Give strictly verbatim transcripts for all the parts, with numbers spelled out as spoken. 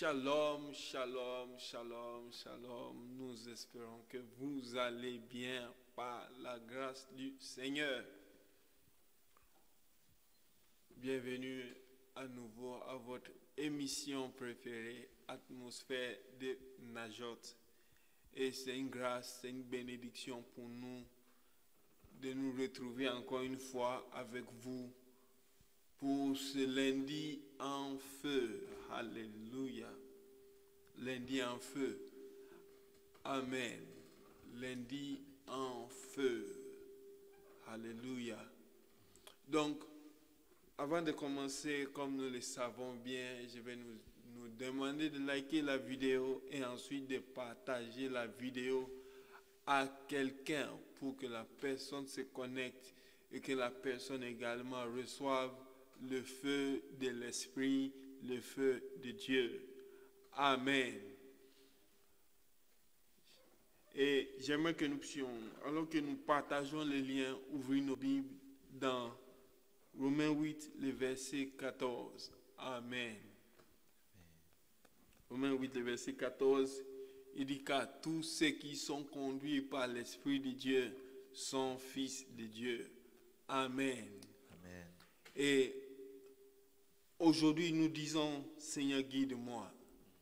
Shalom, shalom, shalom, shalom. Nous espérons que vous allez bien par la grâce du Seigneur. Bienvenue à nouveau à votre émission préférée, Atmosphère de Najot. Et c'est une grâce, c'est une bénédiction pour nous de nous retrouver encore une fois avec vous pour ce lundi en feu. Alléluia. Lundi en feu. Amen. Lundi en feu. Alléluia. Donc, avant de commencer, comme nous le savons bien, je vais nous, nous demander de liker la vidéo et ensuite de partager la vidéo à quelqu'un pour que la personne se connecte et que la personne également reçoive le feu de l'Esprit, le feu de Dieu. Amen. Et j'aimerais que nous puissions, alors que nous partageons les liens, ouvrir nos Bibles dans Romains huit, le verset quatorze. Amen. Romains huit, le verset quatorze, il dit qu'à tous ceux qui sont conduits par l'Esprit de Dieu sont fils de Dieu. Amen. Amen. Et aujourd'hui, nous disons, Seigneur, guide-moi.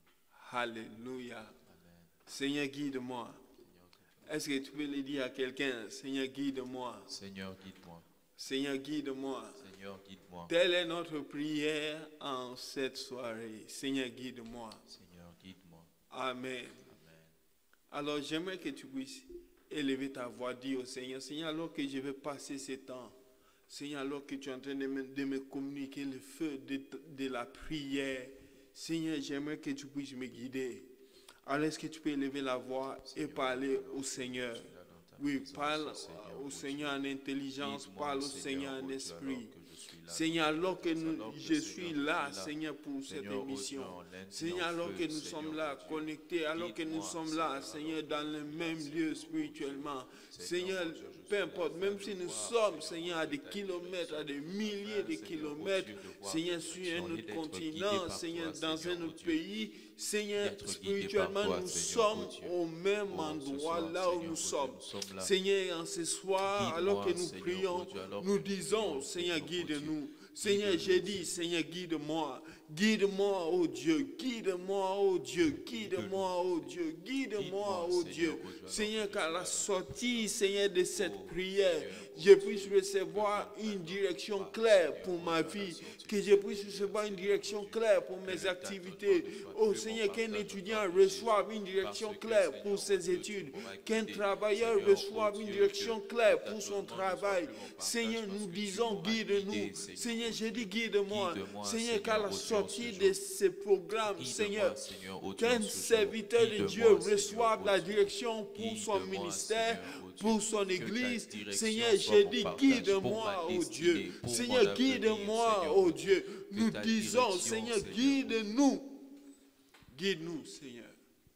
Alléluia. Amen. Seigneur, guide-moi. Est-ce que tu peux le dire à quelqu'un, Seigneur, guide-moi. Seigneur, guide-moi. Seigneur, guide-moi. Seigneur, guide-moi. Telle est notre prière en cette soirée. Seigneur, guide-moi. Seigneur, guide-moi. Amen. Amen. Alors, j'aimerais que tu puisses élever ta voix, dire au Seigneur, Seigneur, alors que je vais passer ce temps, Seigneur, alors que tu es en train de me, de me communiquer le feu de, de la prière, Seigneur, j'aimerais que tu puisses me guider. Alors, est-ce que tu peux élever la voix et parler au Seigneur? Oui, parle au Seigneur en intelligence, parle au Seigneur en esprit. Seigneur, alors que nous, je suis là, Seigneur, pour cette émission. Seigneur, alors que nous sommes là, connectés, alors que nous sommes là, Seigneur, dans le même lieu spirituellement. Seigneur, peu importe, même si nous sommes, Seigneur, à des kilomètres, à des milliers de kilomètres, Seigneur, sur un autre continent, Seigneur, dans un autre pays, Seigneur, spirituellement, nous sommes au même endroit, là où nous sommes. Seigneur, en ce soir, alors que nous prions, nous disons, Seigneur, guide-nous. Seigneur, j'ai dit, Seigneur, guide-moi. Guide-moi, oh Dieu, guide-moi, oh Dieu, guide-moi, oh Dieu, guide-moi, oh Dieu. Seigneur, qu'à la sortie, Seigneur, de cette prière, je puisse recevoir une direction claire pour ma vie, que je puisse recevoir une direction claire pour mes activités. Oh Seigneur, qu'un étudiant reçoive une direction claire pour ses études, qu'un travailleur reçoive une direction claire pour son travail. Seigneur, nous disons, guide-nous. Seigneur, je dis, guide-moi. Seigneur, qu'à la sortie de ce programme, Seigneur, qu'un serviteur de Dieu reçoive la direction pour son ministère, pour son église. Seigneur, j'ai dit, guide-moi, oh Dieu. Seigneur, guide-moi, oh Dieu. Nous disons, Seigneur, guide-nous. Guide-nous, Seigneur.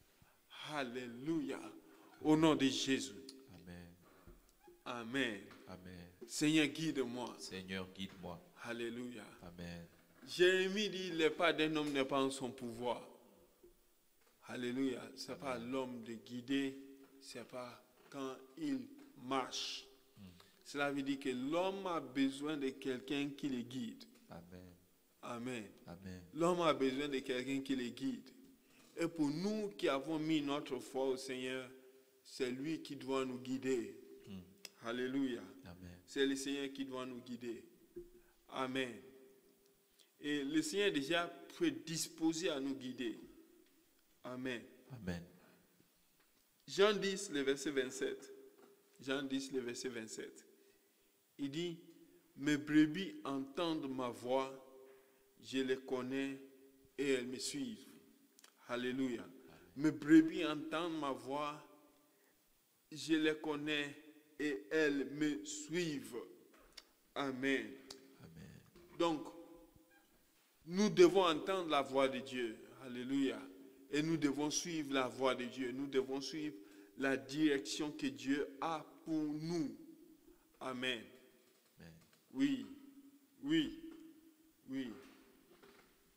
Alléluia. Au nom de Jésus. Amen. Amen. Amen. Seigneur, guide-moi. Seigneur, guide-moi. Alléluia. Amen. Jérémie dit, le pas d'un homme n'est pas en son pouvoir. Alléluia. Ce n'est pas l'homme de guider, ce n'est pas quand il marche. Mm. Cela veut dire que l'homme a besoin de quelqu'un qui le guide. Amen. Amen. Amen. L'homme a besoin de quelqu'un qui le guide. Et pour nous qui avons mis notre foi au Seigneur, c'est lui qui doit nous guider. Mm. Alléluia. Amen. C'est le Seigneur qui doit nous guider. Amen. Et le Seigneur est déjà prédisposé à nous guider. Amen. Amen. Jean dix, le verset vingt-sept. Jean dix, le verset vingt-sept. Il dit, mes brebis entendent ma voix, je les connais et elles me suivent. Alléluia. Mes brebis entendent ma voix, je les connais et elles me suivent. Amen. Amen. Donc, nous devons entendre la voix de Dieu. Alléluia. Et nous devons suivre la voix de Dieu. Nous devons suivre la direction que Dieu a pour nous. Amen. Amen. Oui, oui, oui.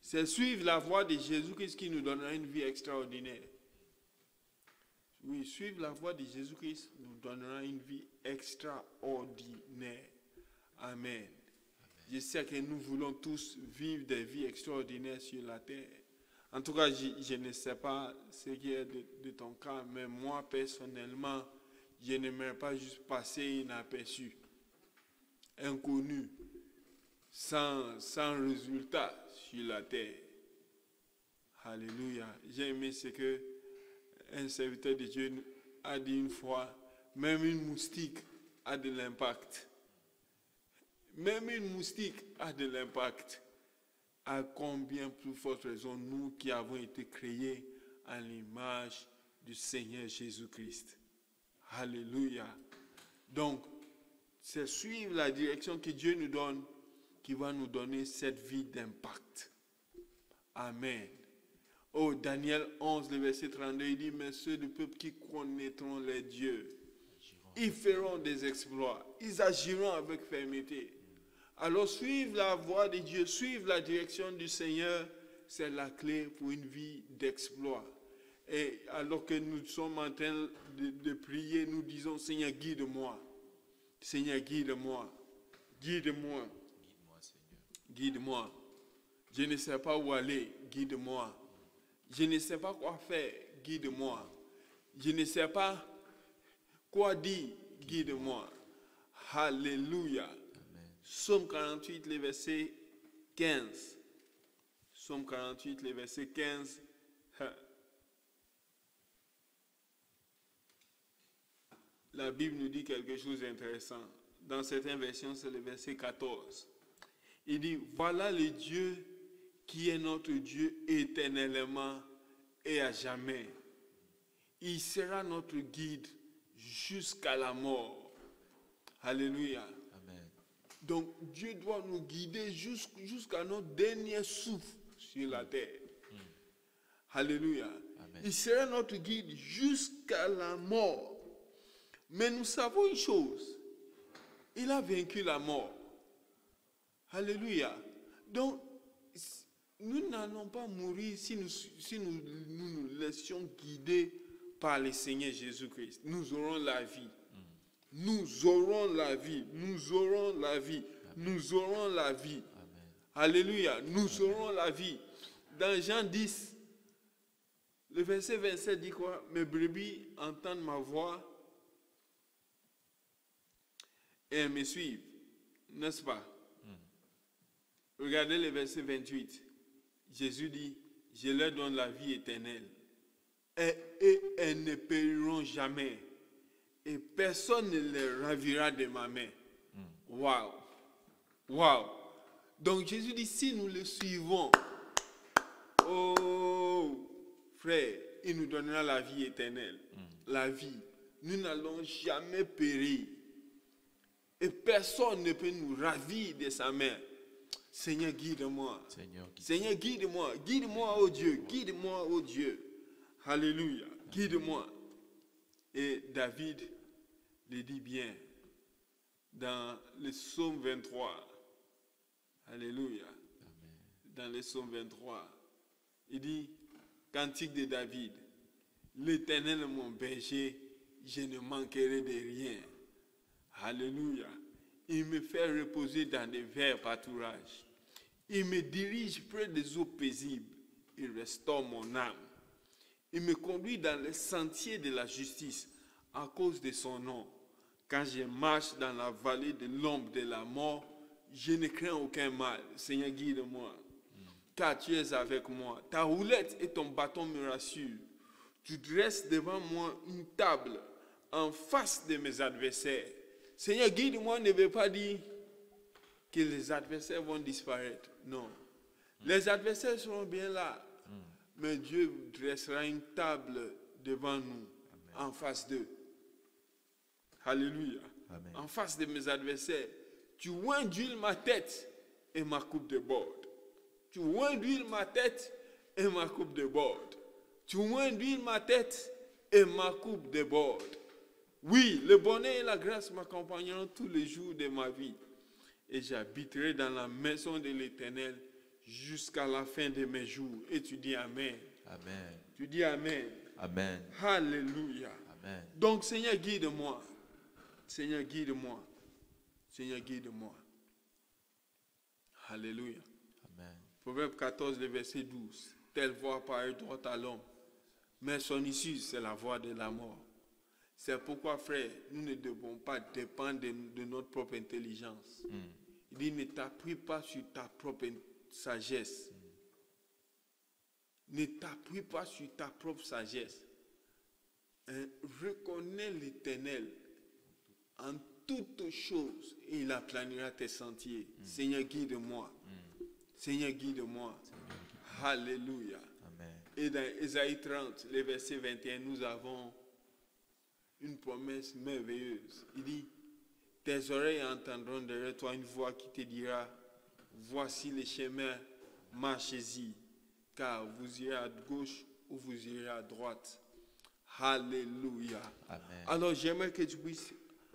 C'est suivre la voie de Jésus-Christ qui nous donnera une vie extraordinaire. Oui, suivre la voie de Jésus-Christ nous donnera une vie extraordinaire. Amen. Je sais que nous voulons tous vivre des vies extraordinaires sur la terre. En tout cas, je, je ne sais pas ce qui est de, de ton cas, mais moi, personnellement, je n'aimerais pas juste passer inaperçu, inconnu, sans, sans résultat sur la terre. Alléluia. J'ai aimé ce que un serviteur de Dieu a dit une fois, même une moustique a de l'impact. Même une moustique a de l'impact. À combien plus forte raison nous qui avons été créés à l'image du Seigneur Jésus-Christ. Alléluia. Donc, c'est suivre la direction que Dieu nous donne qui va nous donner cette vie d'impact. Amen. Oh, Daniel onze, le verset trente-deux, il dit, mais ceux du peuple qui connaîtront les dieux, ils feront des exploits, ils agiront avec fermeté. Alors, suivre la voie de Dieu, suivre la direction du Seigneur, c'est la clé pour une vie d'exploit. Et alors que nous sommes en train de, de prier, nous disons, Seigneur, guide-moi. Seigneur, guide-moi. Guide-moi. Guide-moi, Seigneur. Guide-moi. Je ne sais pas où aller, guide-moi. Je ne sais pas quoi faire, guide-moi. Je ne sais pas quoi dire, guide-moi. Alléluia. Amen. Psaume quarante-huit, le verset quinze. Psaume quarante-huit, le verset quinze. La Bible nous dit quelque chose d'intéressant. Dans certaines versions, c'est le verset quatorze. Il dit, voilà le Dieu qui est notre Dieu éternellement et à jamais. Il sera notre guide jusqu'à la mort. Alléluia. Amen. Donc Dieu doit nous guider jusqu'à notre dernier souffle sur la terre. Mm. Alléluia. Amen. Il sera notre guide jusqu'à la mort. Mais nous savons une chose. Il a vaincu la mort. Alléluia. Donc, nous n'allons pas mourir si nous si nous, nous, nous laissions guider par le Seigneur Jésus-Christ. Nous aurons la vie. Mm. Nous aurons la vie. Nous aurons la vie. Amen. Nous aurons la vie. Amen. Alléluia. Nous Amen. Aurons la vie. Dans Jean dix, le verset vingt-sept dit quoi? Mes brebis entendent ma voix et elles me suivent. N'est-ce pas? Mm. Regardez le verset vingt-huit. Jésus dit, je leur donne la vie éternelle. Et, et elles ne périront jamais. Et personne ne les ravira de ma main. Waouh! Wow. Waouh! Wow. Donc Jésus dit, si nous le suivons, oh frère, il nous donnera la vie éternelle. Mm. La vie. Nous n'allons jamais périr. Et personne ne peut nous ravir de sa main. Seigneur, guide-moi. Seigneur, guide-moi. Seigneur, guide-moi. Guide-moi, oh Dieu. Guide-moi, oh Dieu. Alléluia. Guide-moi. Et David le dit bien dans le psaume vingt-trois. Alléluia. Amen. Dans le psaume vingt-trois. Il dit, cantique de David. L'Éternel est mon berger, je ne manquerai de rien. Alléluia. Il me fait reposer dans des verts pâturages. Il me dirige près des eaux paisibles. Il restaure mon âme. Il me conduit dans les sentiers de la justice à cause de son nom. Quand je marche dans la vallée de l'ombre de la mort, je ne crains aucun mal. Seigneur, guide-moi. Mm. Car tu es avec moi. Ta roulette et ton bâton me rassurent. Tu dresses devant moi une table en face de mes adversaires. Seigneur, guide-moi ne veut pas dire que les adversaires vont disparaître. Non. Mm. Les adversaires seront bien là. Mm. Mais Dieu dressera une table devant nous, Amen. En face d'eux. Alléluia. Amen. En face de mes adversaires. Tu oinduis ma tête et ma coupe déborde. Tu oinduis ma tête et ma coupe déborde. Tu oinduis ma tête et ma coupe déborde. Oui, le bonheur et la grâce m'accompagneront tous les jours de ma vie. Et j'habiterai dans la maison de l'Éternel jusqu'à la fin de mes jours. Et tu dis Amen. Amen. Tu dis Amen. Amen. Alléluia. Amen. Donc, Seigneur, guide-moi. Seigneur, guide-moi. Seigneur, guide-moi. Alléluia. Amen. Proverbe quatorze, le verset douze. Telle voix paraît droite à l'homme, mais son issue, c'est la voie de la mort. C'est pourquoi, frère, nous ne devons pas dépendre de, de notre propre intelligence. Mm. Il dit, ne t'appuie pas sur ta propre sagesse. Mm. Ne t'appuie pas sur ta propre sagesse. Hein? Reconnais l'Éternel en toutes choses et il aplanira tes sentiers. Mm. Seigneur, guide-moi. Mm. Seigneur, guide-moi. Alléluia. Amen. Et dans Ésaïe trente, le verset vingt et un, nous avons une promesse merveilleuse. Il dit, tes oreilles entendront derrière toi une voix qui te dira, voici les chemins, marchez-y, car vous irez à gauche ou vous irez à droite. Alléluia. Amen. Alors j'aimerais que tu puisses,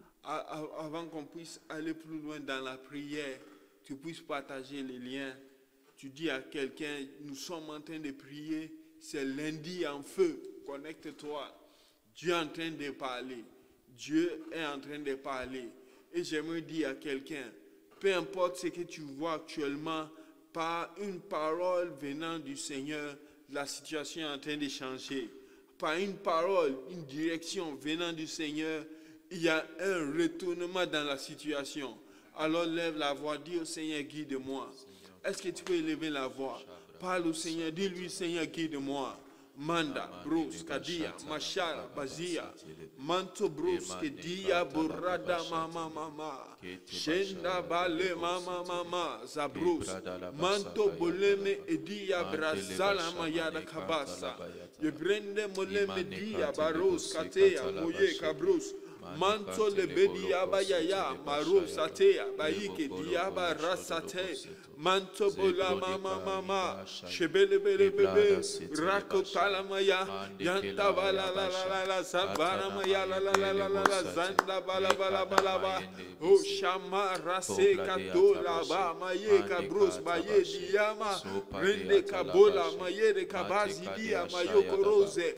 avant qu'on puisse aller plus loin dans la prière, tu puisses partager les liens. Tu dis à quelqu'un, nous sommes en train de prier, c'est lundi en feu, connecte-toi. Dieu est en train de parler. Dieu est en train de parler. Et j'aimerais dire à quelqu'un, peu importe ce que tu vois actuellement, par une parole venant du Seigneur, la situation est en train de changer. Par une parole, une direction venant du Seigneur, il y a un retournement dans la situation. Alors lève la voix, dis au Seigneur, guide-moi. Est-ce que tu peux élever la voix? Parle au Seigneur, dis-lui, Seigneur, guide-moi. Manda, Bruce, Kadia, Machara, Bazia, Manto Bruce, Kedia, Burrada, Mama, Mama, Shenda, Bale, Mama, Mama, Zabrus, Manto, Boleme, Edia, Brazala, Mayada, Kabasa, Yebrende, Moleme, Dia, Baros, Katea, Moye, Kabrus, Manto, Lebedia, Bayaya, Maru, Satea, Baike, Diaba, Rasate, Manto, Bola, Mama, Mama, Shebele, Bele, Bebe, Rakota, la maya, yanta bala la la la la, sabara maya la la la la la la, zanda bala bala bala ba, o shama rase kato la ba, maye kabros maye diyama, rende kabola maye de kabazi dia mayo korose.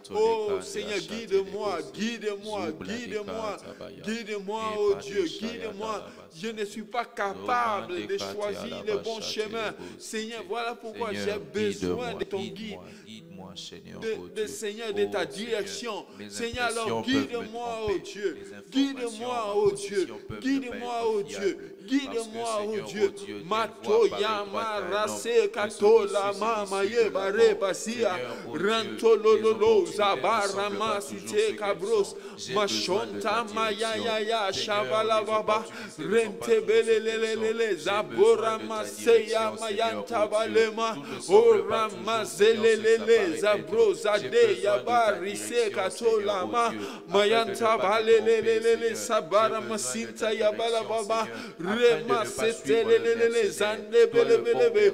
Oh Seigneur, guide-moi, guide-moi, guide-moi, guide-moi, oh Dieu, guide-moi. Je ne suis pas capable de choisir le bon chemin. Seigneur, voilà pourquoi j'ai besoin de ton guide. De, de Seigneur, de ta direction. Seigneur, alors guide-moi, oh Dieu. Guide-moi, oh Dieu. Guide-moi, oh Dieu. Guide-moi, oh Dieu. Mato yama rase kato la mama ye bare basia. Ranto lololo zabara masite kabros. Machonta maya ya ya shabala baba. Rente bele lele lele zabora maseya mayanta balema. Ora mazele lele zabro zade yabari se katola ma mayanta balelelele sabara masinta yabala baba rema setelelele zande bele bele.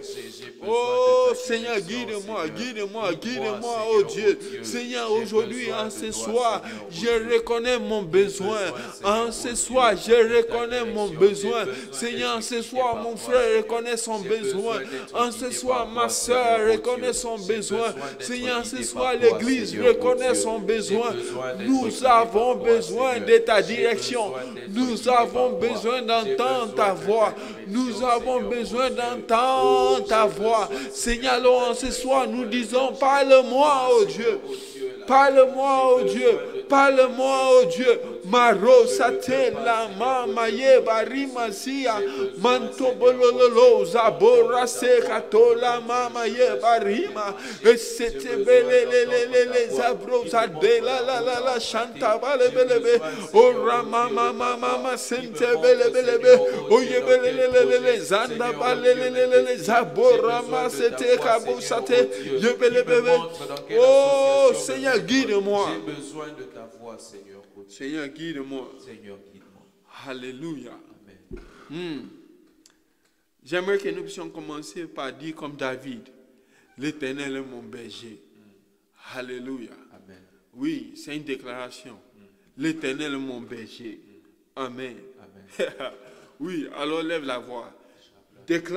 Oh Seigneur, guide-moi, guide-moi, guide-moi, oh Dieu. Seigneur, aujourd'hui, en ce soir, je reconnais mon besoin. En ce soir, je reconnais mon besoin. Seigneur, en ce soir, mon frère reconnaît son besoin. En ce soir, ma soeur reconnaît son besoin. Seigneur, ce soir, l'Église reconnaît son besoin. Nous avons besoin de ta direction. Nous avons besoin d'entendre ta voix. Nous avons besoin d'entendre ta voix. Seigneur, alors, ce soir, nous disons, parle-moi, oh Dieu. Parle-moi, oh Dieu. Parle-moi, oh Dieu. Maro satela mama ye barima sia manto bololo zabora se katola mama ye barima esete bele le le le le zabro zadela la la la chanta bale bele be ora mama mama mama sente bele bele be oye bele le le le le zanda bale le le le le zabora ma sete kabo sate ye bele bele. Oh Seigneur, guide-moi. J'ai besoin de ta voix, Seigneur. Seigneur, guide-moi. Seigneur, guide-moi. Alléluia. Amen. Hmm. J'aimerais que nous puissions commencer par dire comme David, l'Éternel est mon berger. Mm. Alléluia. Amen. Oui, c'est une déclaration. Mm. L'Éternel est mon berger. Mm. Amen. Amen. Oui, alors lève la voix. Déclare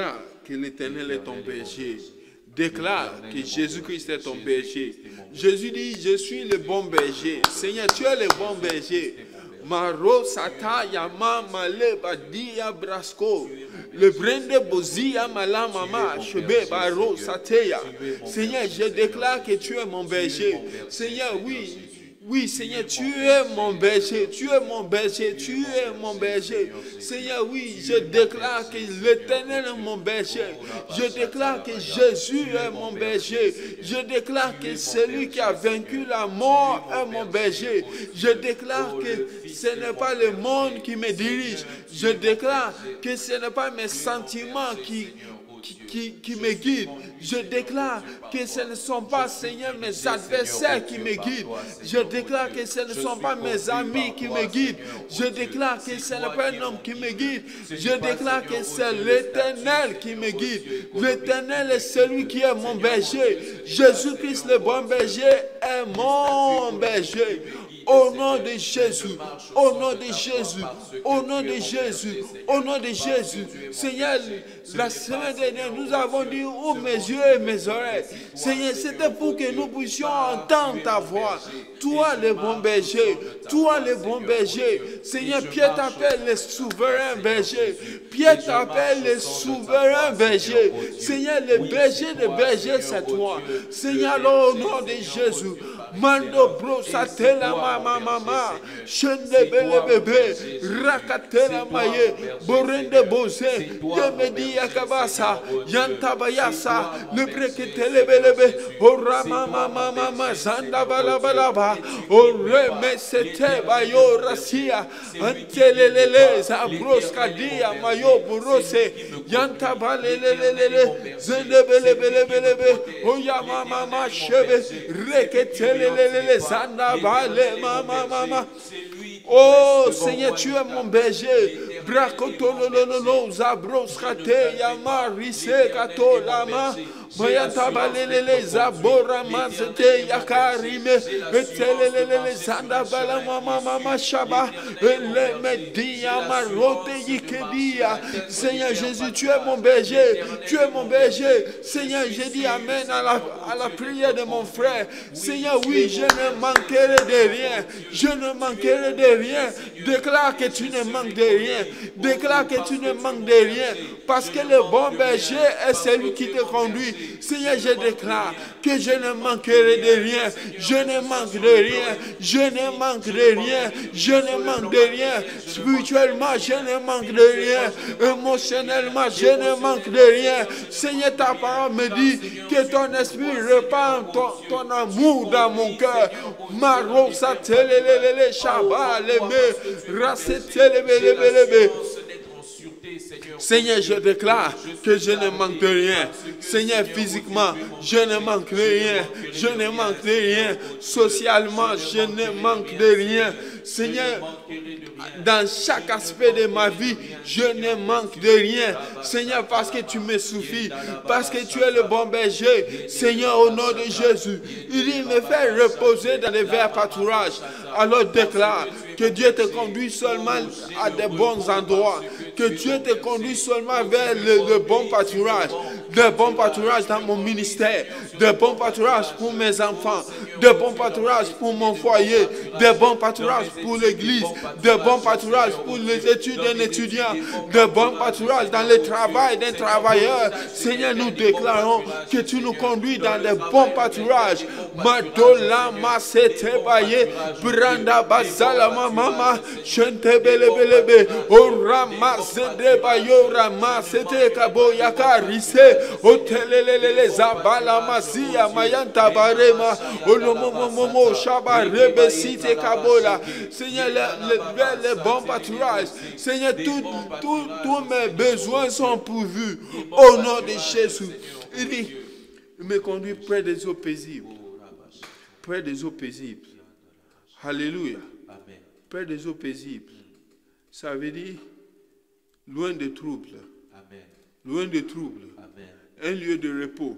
que l'Éternel est ton berger. Déclare que Jésus-Christ est ton berger. Jésus dit, je suis le bon berger. Seigneur, tu es le bon berger. Maro sata yama male badia brasco. Le brende bozia mala mama chebe baro sateya. Seigneur, je déclare que tu es mon berger. Seigneur, oui. Oui, Seigneur, tu es mon berger, tu es mon berger, tu es mon berger. Seigneur, oui, je déclare que l'Éternel est mon berger. Je déclare que Jésus est mon berger. Je déclare que celui qui a vaincu la mort est mon berger. Je déclare que ce n'est pas le monde qui me dirige. Je déclare que ce n'est pas mes sentiments qui... Qui, qui, qui me guide. Je déclare que ce ne sont pas, Seigneur, mes adversaires qui me guident. Je déclare que ce ne sont pas mes amis qui me guident. Je déclare que ce n'est pas un homme qui me guide. Je déclare que c'est l'Éternel qui me guide. L'Éternel est celui qui est mon berger. Jésus-Christ, le bon berger, est mon berger. Au nom de Jésus, au nom de Jésus, au nom de Jésus, au nom de Jésus. Seigneur, la semaine dernière, nous avons dit ouvre mes yeux et mes oreilles. Seigneur, c'était pour que nous puissions entendre ta voix. Toi, le bon berger, toi, le bon berger. Seigneur, Pierre t'appelle le souverain berger. Pierre t'appelle le souverain berger. Seigneur, le berger de berger, c'est toi. Seigneur, au nom de Jésus. Mando bro satela mama mama shende bele bebe rakatela maye borende bose yemedi yakabasa yantabayasa lebreketele belebe ora mama mama mama zanda bala bala ba ore mesete bayo rasia antelelele zabros kadia mayo burose yantabalelelele zende bele bele bele oya mama mama shebe reketele oh Seigneur, tu es mon berger. Bracotolololo, Zabroskate, Yama, Rise, Kato, Lama, Mayatabalele, Zabora, Mazete, Yakarime, Etelele, Zandabala, Mama, Mama, Shaba, Ele Media, Marote, Yikedia. Seigneur Jésus, tu es mon berger. Tu es mon berger. Seigneur, j'ai dit Amen à la, à la prière de mon frère. Seigneur, oui, je ne manquerai de rien. Je ne manquerai de rien. Déclare que tu ne manques de rien. Déclare que tu ne manques de rien. Parce que le bon berger est celui qui te conduit. Seigneur, je déclare que je ne manquerai de rien. Je ne manque de rien. Je ne manque de rien. Je ne manque de rien. Spirituellement, je ne manque de rien. Émotionnellement, je ne manque de rien. Seigneur, ta parole me dit que ton esprit répand ton, ton amour dans mon cœur. Maro satelelele shaba leme rasetelebelebelebe. Seigneur, je déclare que je ne manque de rien. Seigneur, physiquement, je ne manque de rien. Je ne manque de rien. Socialement, je ne manque de rien. Seigneur, dans chaque aspect de ma vie, je ne manque de rien. Seigneur, parce que tu me suffis, parce que tu es le bon berger. Seigneur, au nom de Jésus, il me fait reposer dans les verts pâturages. Alors déclare que Dieu te conduit seulement à de bons endroits. Que Dieu te conduit seulement vers le, le bon pâturage. De bons pâturages dans mon ministère. De bons pâturages pour mes enfants. De bons pâturages pour mon foyer. De bons pâturages pour l'église. De bons pâturages pour les études d'un étudiant. De bons pâturages dans le travail d'un travailleur. Seigneur, nous déclarons que tu nous conduis dans de bons pâturages. Madola masete baye. Branda bazala mama. Chente bele bele be. Orama zede bayo rama sete kabo yakarise. Otelelele zabala masia mayanta barema. Olomomomo shaba rebe site kabola. Seigneur, le, le, le bon pâturage. Seigneur, tous mes besoins sont pourvus. Au nom de Jésus. Il dit, il me conduit près des eaux paisibles. Près des eaux paisibles. Alléluia. Près des eaux paisibles. Ça veut dire loin des troubles. Amen. Loin des troubles. Amen. Un lieu de repos.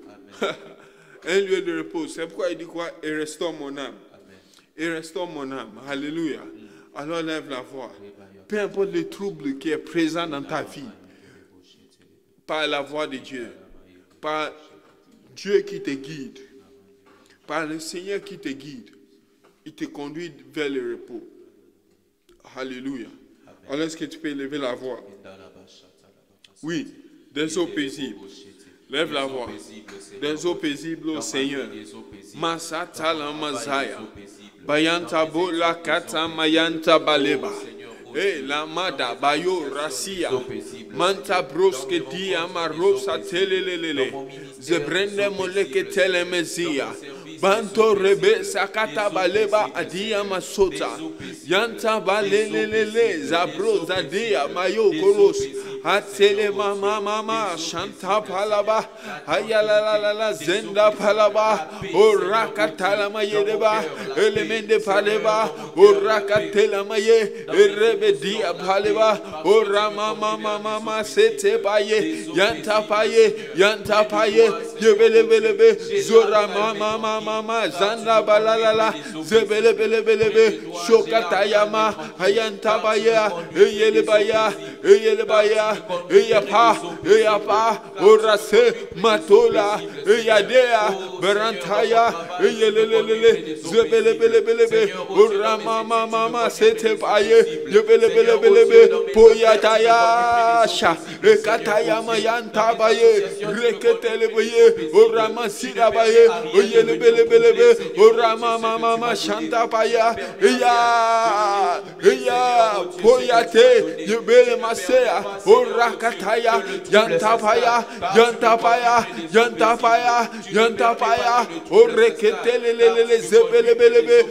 Un lieu de repos. C'est pourquoi il dit quoi? Et restaure mon âme. Amen. Et restaure mon âme. Alléluia. Mm. Alors lève la voix. Peu importe le trouble qui est présent dans ta vie. par la voix de Dieu, par Dieu qui te guide, par le Seigneur qui te guide, il te conduit vers le repos. Alléluia. Alors est-ce que tu peux lever la voix? Oui, des eaux paisibles. Lève la voix. Des eaux paisibles au Seigneur. Masata la mazaya. Bayanta bola kata mayanta baleba. Eh la mada bayo rasia. Manta broske dia marosa telelelele. Zebrende moleke telemezia. Banto rebe sakata baleba adia masota. Yanta balelelele zabro zadia mayo koros. Atele mama mama shanta palaba ayala la la la zenda palaba orakatala mayedeba elemende paleba orakatela maye erebedia paleba orama mama mama sete paye yanta paye yanta paye yebelebelebe zora mama mama mama zanda balalala zebelebelebelebe shokatayama ayanta baya eyelebaya eyelebaya Eyapa, Eyapa, Orase, Matola, Eyadea, Berantaya, Eyelelele, Zebelebelebelebe, Orama Mama, Sete Paye, Yebelebelebelebe, Poyataya, Sha, Ekataya Mayanta Baye, Reketelebe, Orama Sidabaye, Oyelebelebelebe, Orama Mama, Shanta Paya, Eya, Eya, Poyate, Yebele Masea, Rakataya, Yantapaya, Yantapaya, Yantapaya, Yantapaya, Oreketelele, Zebelebelebe.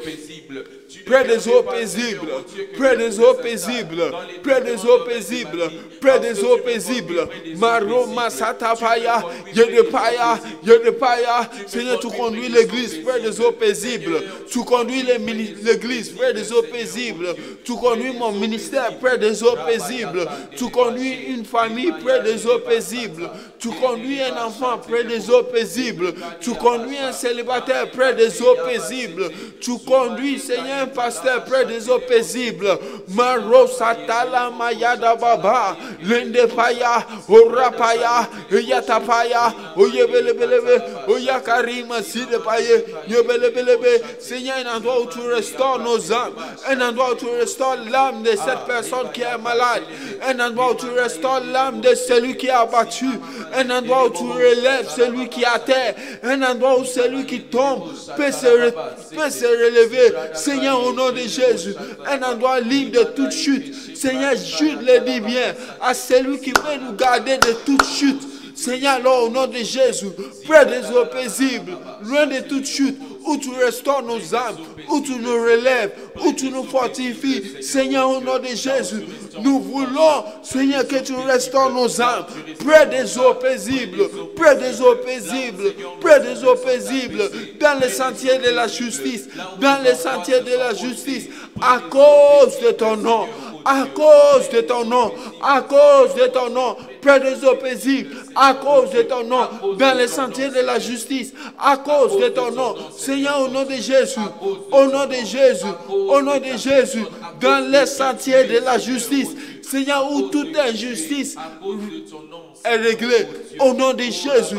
Près des eaux paisibles, près des eaux paisibles, près des eaux paisibles, près des eaux paisibles. Maro Masatapaya, Yedepaya, Yedepaya. Seigneur, tu conduis l'église près des eaux paisibles. Tu conduis l'église près des eaux paisibles. Tu conduis mon ministère près des eaux paisibles. Tu conduis une famille près des eaux paisibles. Tu conduis un enfant près des eaux paisibles. Tu conduis un célibataire près des eaux paisibles. Tu conduis, Seigneur, un pasteur près des eaux paisibles. Maro Satala Mayada Baba, Lendepaya, Orapaya, Yatapaya, Oyebelebelebe, Oyakarima Sidepaye, Yebelebelebe. Seigneur, un endroit où tu restaures nos âmes, un endroit où tu restaures l'âme de cette personne qui est malade, un endroit où tu restaures l'âme de celui qui est abattu, un endroit où tu relèves celui qui est à terre, un endroit où celui qui tombe peut se, re, peut se relever. Seigneur, au nom de Jésus, un endroit libre de toute chute. Seigneur, Jude le dit bien, à celui qui veut nous garder de toute chute. Seigneur, alors, au nom de Jésus, près des eaux paisibles, loin de toute chute, où tu restaures nos âmes, où tu nous relèves, où tu nous fortifies. Seigneur, au nom de Jésus, nous voulons, Seigneur, que tu restaures nos âmes, près des eaux paisibles, près des eaux paisibles, près des eaux paisibles, dans les sentiers de la justice, dans les sentiers de la justice, à cause de ton nom. À cause de ton nom, à cause de ton nom, près des eaux paisibles, à cause de ton nom, dans les sentiers de la justice, à cause de ton nom, Seigneur, au nom de Jésus, au nom de Jésus, au nom de Jésus, dans les sentiers de la justice, Seigneur, où toute injustice est réglée, au nom de Jésus,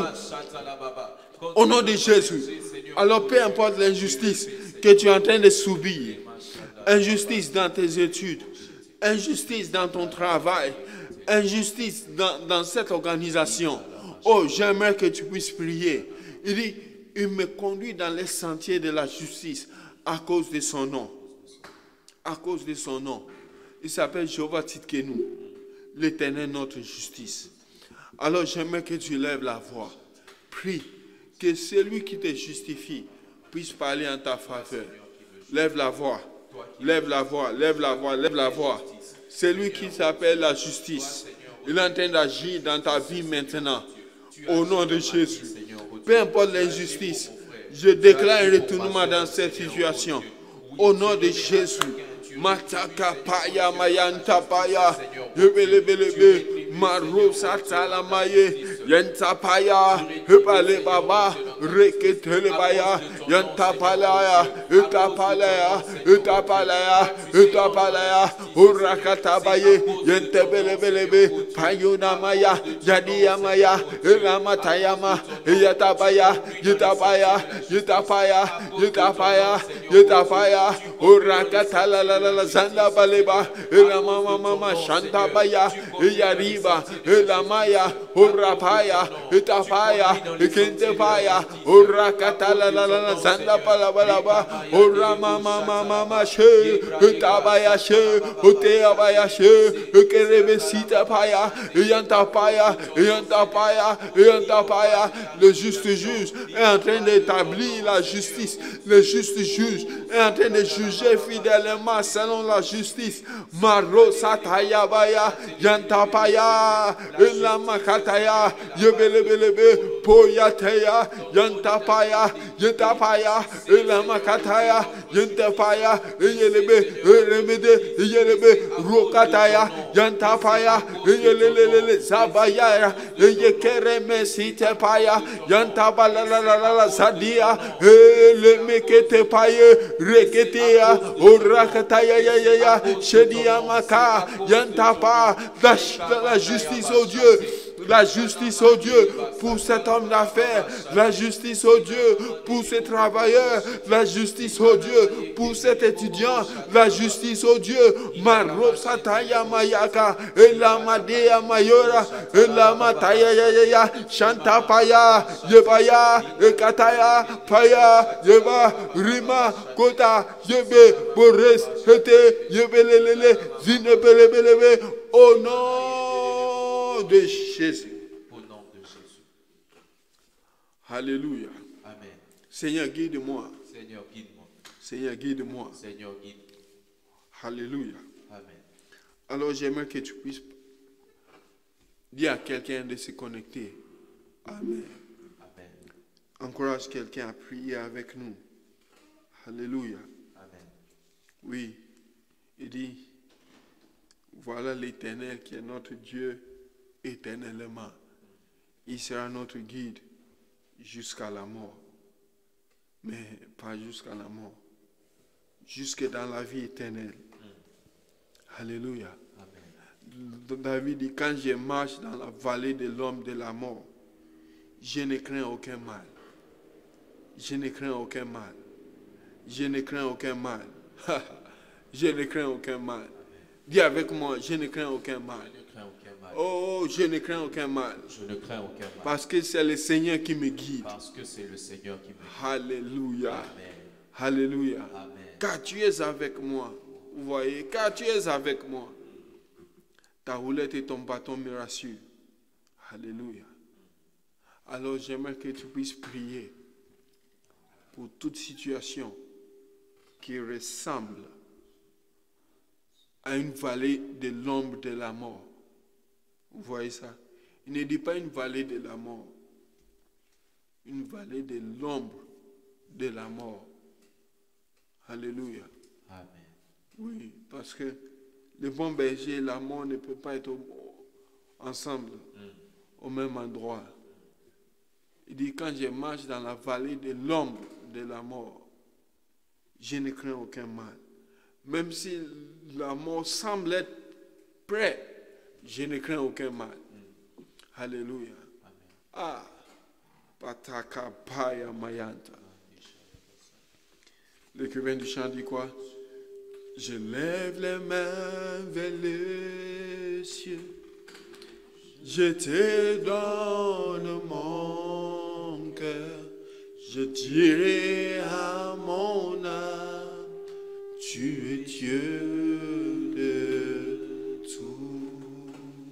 au nom de Jésus. Alors, peu importe l'injustice que tu es en train de subir, injustice dans tes études, injustice dans ton travail, injustice dans, dans cette organisation. Oh, j'aimerais que tu puisses prier. Il dit, il me conduit dans les sentiers de la justice à cause de son nom. À cause de son nom. Il s'appelle Jéhovah Tzidkenu, l'Éternel notre justice. Alors j'aimerais que tu lèves la voix. Prie que celui qui te justifie puisse parler en ta faveur. Lève la voix. Lève la voix, lève la voix, lève la voix. C'est lui qui s'appelle la justice. Il est en train d'agir dans ta vie maintenant. Au nom de Jésus. Peu importe l'injustice, je déclare un retournement dans cette situation. Au nom de Jésus. Mataka paya mayanta paya. Yebelebelebe. Maro satala maye. Yenta paya. Hebale baba. reketelebaya, yantapalaya, etapalaya, etapalaya, etapalaya, urakatabaye, yentebelebelebe, payunamaya, yadiyamaya, ramatayama, yatabaya, yitapaya, yitapaya, yitapaya, yitapaya, urakatalalala, zandabaleba, ramama mama, shantabaya, yariba, lamaya, urapaya, itapaya, ikintepaya, urakatalalala, zandapalabalaba, uramama mama, she, itabaya, she, uteabaya, she, ukerebesitapaya, yantapaya, yantapaya, yantapaya. Le juste juge est en train d'établir la justice. Le juste juge est en train de juger fidèlement selon la justice. Maro satayabaya, yantapaya, elamakataya, yebelebelebe, poyateya, yantapaya, yetapaya, elamakataya, yantapaya, yelebe, remede, yelebe, rokataya, yantapaya, yelelele, zabaya, yekereme sitepaya, yantabalalala, zadia, elemekete paye, reketea, orakataya, ya, ya, ya, shedia maka, yantapa, la, la justice, oh Dieu. La justice, oh Dieu, pour cet homme d'affaires. La justice, oh Dieu, pour ce travailleur. La justice, oh Dieu, pour cet étudiant. La justice, oh Dieu. Maro sataya mayaka. Elamadea mayora. Elamataya ya ya ya. Shantapaya. Yebaya. Ekataya. Paya. Yeba. Rima. Kota. Yebe. Boris. Hete. Yebelelele. Zinebelebelebe. Oh non. De Jésus. Au nom de Jésus. Alléluia. Amen. Seigneur, guide-moi. Seigneur, guide-moi. Seigneur, guide-moi. Seigneur, guide. Alléluia. Amen. Alors j'aimerais que tu puisses dire à quelqu'un de se connecter. Amen. Amen. Encourage quelqu'un à prier avec nous. Alléluia. Amen. Oui. Il dit, voilà l'Éternel qui est notre Dieu éternellement. Il sera notre guide jusqu'à la mort. Mais pas jusqu'à la mort. Jusque dans la vie éternelle. Mm. Alléluia. Amen. David dit, quand je marche dans la vallée de l'homme de la mort, je ne crains aucun mal. Je ne crains aucun mal. Je ne crains aucun mal. Je ne crains aucun mal. Dis avec moi, je ne crains aucun mal. Je ne crains aucun mal. Oh, je ne crains aucun mal. Je ne crains aucun mal. Parce que c'est le Seigneur qui me guide. Parce que c'est le Seigneur qui me guide. Alléluia. Amen. Alléluia. Amen. Car tu es avec moi. Vous voyez, car tu es avec moi. Ta roulette et ton bâton me rassurent. Alléluia. Alors j'aimerais que tu puisses prier pour toute situation qui ressemble à une vallée de l'ombre de la mort. Vous voyez ça? Il ne dit pas une vallée de la mort. Une vallée de l'ombre de la mort. Alléluia. Amen. Oui, parce que le bon berger et la mort ne peuvent pas être au, ensemble, mm. au même endroit. Il dit, quand je marche dans la vallée de l'ombre de la mort, je ne crains aucun mal. Même si la mort semble être près, je ne crains aucun mal. Mm. Alléluia. Amen. Ah, pataka paya mayanta. L'écrivain du chant dit quoi? Je lève les mains vers les cieux, je te donne mon cœur, je dirai à mon âme, tu es Dieu de tout.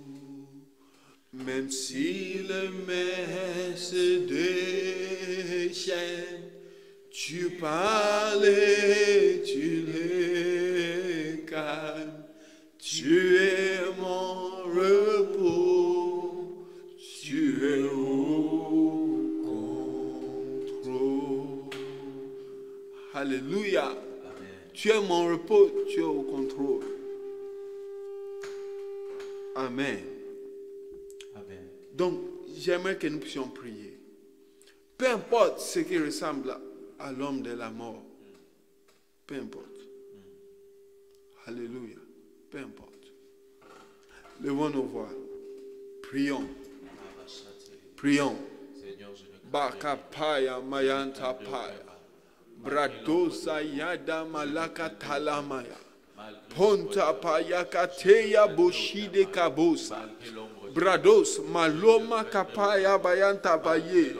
Même si le mer se déchaîne, tu parles et tu les calmes, tu es mon repos, tu es au contrôle. Alléluia. Amen. Tu es mon repos, tu es au contrôle. Amen. Amen. Donc, j'aimerais que nous puissions prier. Peu importe ce qui ressemble à l'homme de la mort. Peu importe. Alléluia. Peu importe. Levons nos voix. Prions. Prions. Bakapaya mayanta paya. Bradosa yada malaka talamaya. Ponta paya kateya boshide kabosa. Brados maloma kapaya bayanta baye.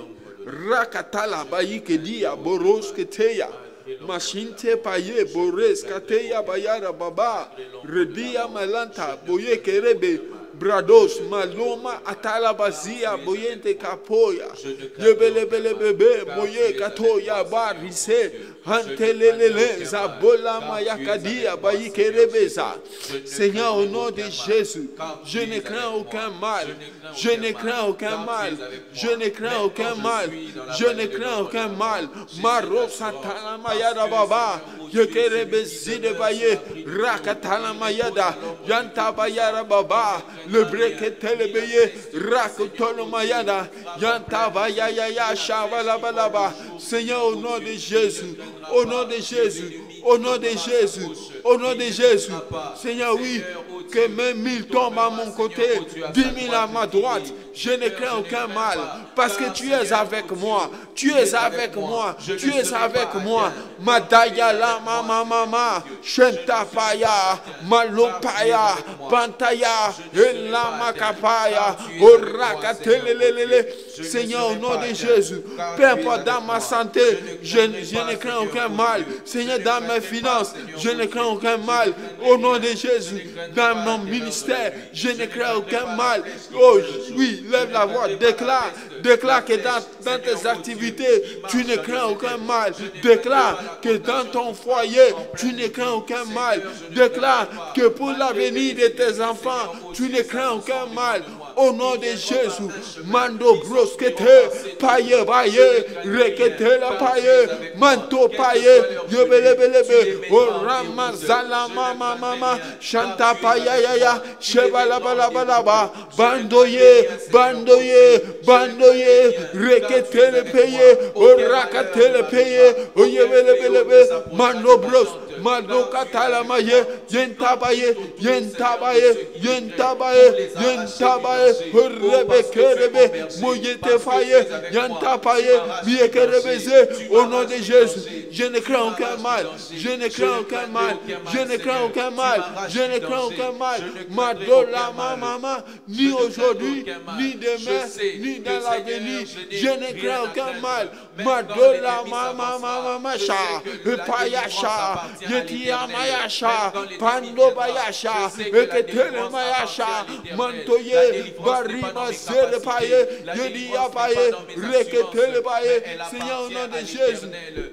Rakatala bayi kedia boros keteya. Machinte paye bores kateya bayara baba. Redia malanta boye kerebe. Brados maloma atala bazia boyente kapoya. Yebelebele bebe boye katoya barise. Hantelelele zabola mayakadia bayi kerebeza. Seigneur, au nom de Jésus, je ne crains aucun mal. Je ne crains aucun mal. Je ne crains aucun mal. Je ne crains aucun mal. Maro satana mayada baba. Yekerebezi de baye. Rakatana mayada. Yanta bayara baba. Le breketele beye. Rakotolo mayada. Yanta bayaya ya shavala balaba. Seigneur, au nom de Jésus. Au nom de Jésus, au nom de Jésus, au nom de Jésus. Seigneur, oui, que même mille tombent à mon côté, dix mille à ma droite, je ne crains aucun mal, parce que tu es avec moi, tu es avec moi, tu es avec moi. Madaya la mama mama, Shentapaya, Malopaya, Pantaya, Elama Kapaya, Orakatelelele. Seigneur, au nom de Jésus, peu importe dans ma santé, je, je ne crains aucun mal. Seigneur, dans mes finances, je ne crains aucun mal. Au nom de Jésus, dans mon ministère, je ne crains aucun mal. Oh oui, lève la voix, déclare, déclare que dans, dans tes activités, tu ne crains aucun mal. Déclare que dans ton foyer, tu ne crains aucun mal. Déclare que pour l'avenir de tes enfants, tu ne crains aucun mal. Au nom de Jésus, Mando broskete, paye baye, rekete la paye, manto paye, yebelebelebe, o ramazala mama mama, chanta paya ya ya, shebala bala bala ba, bandoye, bandoye, bandoye, rekete le paye, o rakate le paye, o yebelebelebe, mando bros. Mando katala maye, yentabaye, yentabaye, yentabaye, yentabaye, rebekerebe, moyete faye, yantabaye, miekerebeze, au nom de Jésus. Je ne crains aucun mal, je ne crains aucun mal, je ne crains aucun mal, je ne crains aucun mal. Madola mama, ni aujourd'hui, ni demain, ni dans l'avenir, je ne crains aucun mal. Madola mama mama sha, payasha. Yetia mayasha, pando bayasha, eketele mayasha, mantoye, barima sere paye, yedia paye, reketele paye. Seigneur, au nom de Jésus.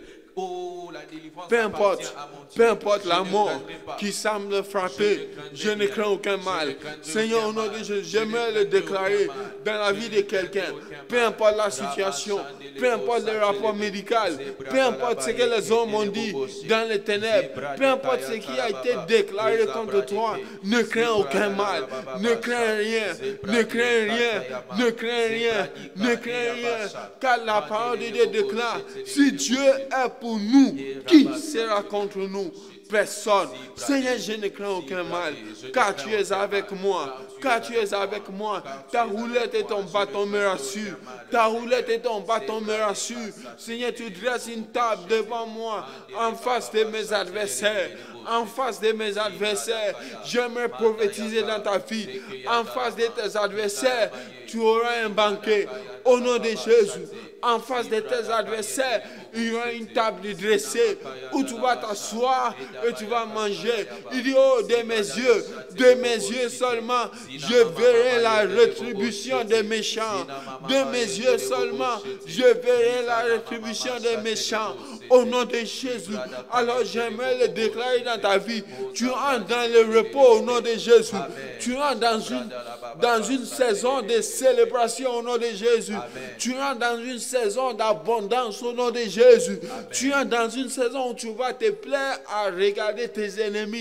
Peu importe, peu importe la mort qui semble frapper, je ne crains aucun mal. Seigneur, au nom de Jésus, j'aimerais le déclarer dans la vie de quelqu'un. Peu importe la situation, peu importe le rapport médical, peu importe ce que les hommes ont dit dans les ténèbres, peu importe ce qui a été déclaré contre toi, ne crains aucun mal, ne crains rien, ne crains rien, ne crains rien, ne crains rien, car la parole de Dieu déclare, si Dieu est pour nous, qui sera contre nous? Personne. Seigneur, je ne crains aucun mal, car tu es avec moi, car tu es avec moi. Ta roulette et ton bâton me rassurent. Ta roulette et ton bâton me rassurent. Seigneur, tu dresses une table devant moi, en face de mes adversaires. En face de mes adversaires, j'aimerais prophétiser dans ta vie. En face de tes adversaires, tu auras un banquet. Au nom de Jésus, en face de tes adversaires, il y aura une table dressée où tu vas t'asseoir et tu vas manger. Il dit, oh, de mes yeux, de mes yeux seulement, je verrai la rétribution des méchants. De mes yeux seulement, je verrai la rétribution des méchants. Au nom de Jésus, alors j'aimerais le déclarer dans ta vie. Tu entres dans le repos au nom de Jésus. Tu entres dans une, dans une saison de célébration au nom de Jésus. Tu entres dans une saison d'abondance au nom de Jésus. Tu entres dans une saison où tu vas te plaire à regarder tes ennemis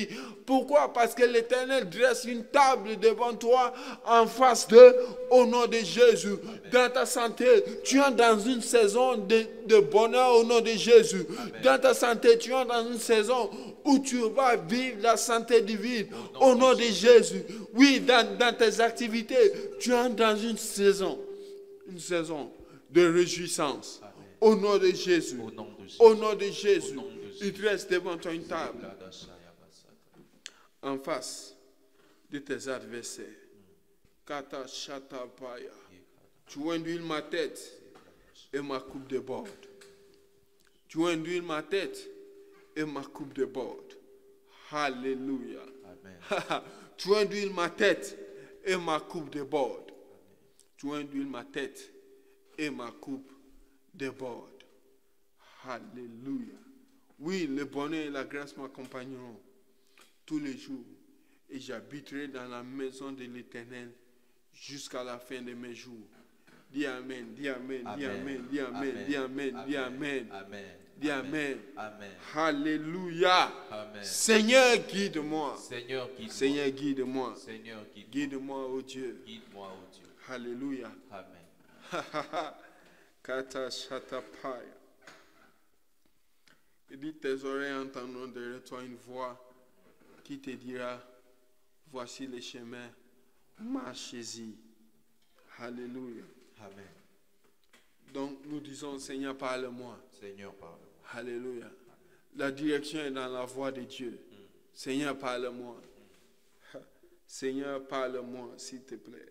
Pourquoi? Parce que l'Éternel dresse une table devant toi en face de, au nom de Jésus. Amen. Dans ta santé, tu es dans une saison de, de bonheur au nom de Jésus. Amen. Dans ta santé, tu es dans une saison où tu vas vivre la santé divine au nom, au nom de, de Jésus. Oui, dans, dans tes activités, tu es dans une saison, une saison de réjouissance. Amen. Au nom de Jésus. Au nom de Jésus. Au nom de Jésus. Au nom de Jésus. Il te reste devant toi une table en face de tes adversaires. Kata shata paya. Tu induis ma tête et ma coupe déborde. Tu induis ma tête et ma coupe déborde. Alléluia. Amen. Tu induis ma tête et ma coupe déborde. Tu induis ma tête et ma coupe déborde. Alléluia. Oui, le bonheur et la grâce m'accompagneront tous les jours, et j'habiterai dans la maison de l'Éternel jusqu'à la fin de mes jours. Dis Amen, dis Amen, dis Amen, dis Amen, dis Amen, dis Amen, dis Amen. Alléluia. Seigneur, guide-moi. Seigneur, guide-moi. Seigneur, guide-moi. Seigneur, guide-moi. Guide-moi, oh Dieu. Guide-moi, oh Dieu. Alléluia. Amen. Kata shata paya. Il dit, tes oreilles entendront derrière toi une voix qui te dira, voici le chemin, marchez-y. Alléluia. Amen. Donc nous disons, Seigneur, parle-moi. Seigneur, parle-moi. Alléluia. La direction est dans la voix de Dieu. Mm. Seigneur, parle-moi. Mm. Seigneur, parle-moi, s'il te plaît.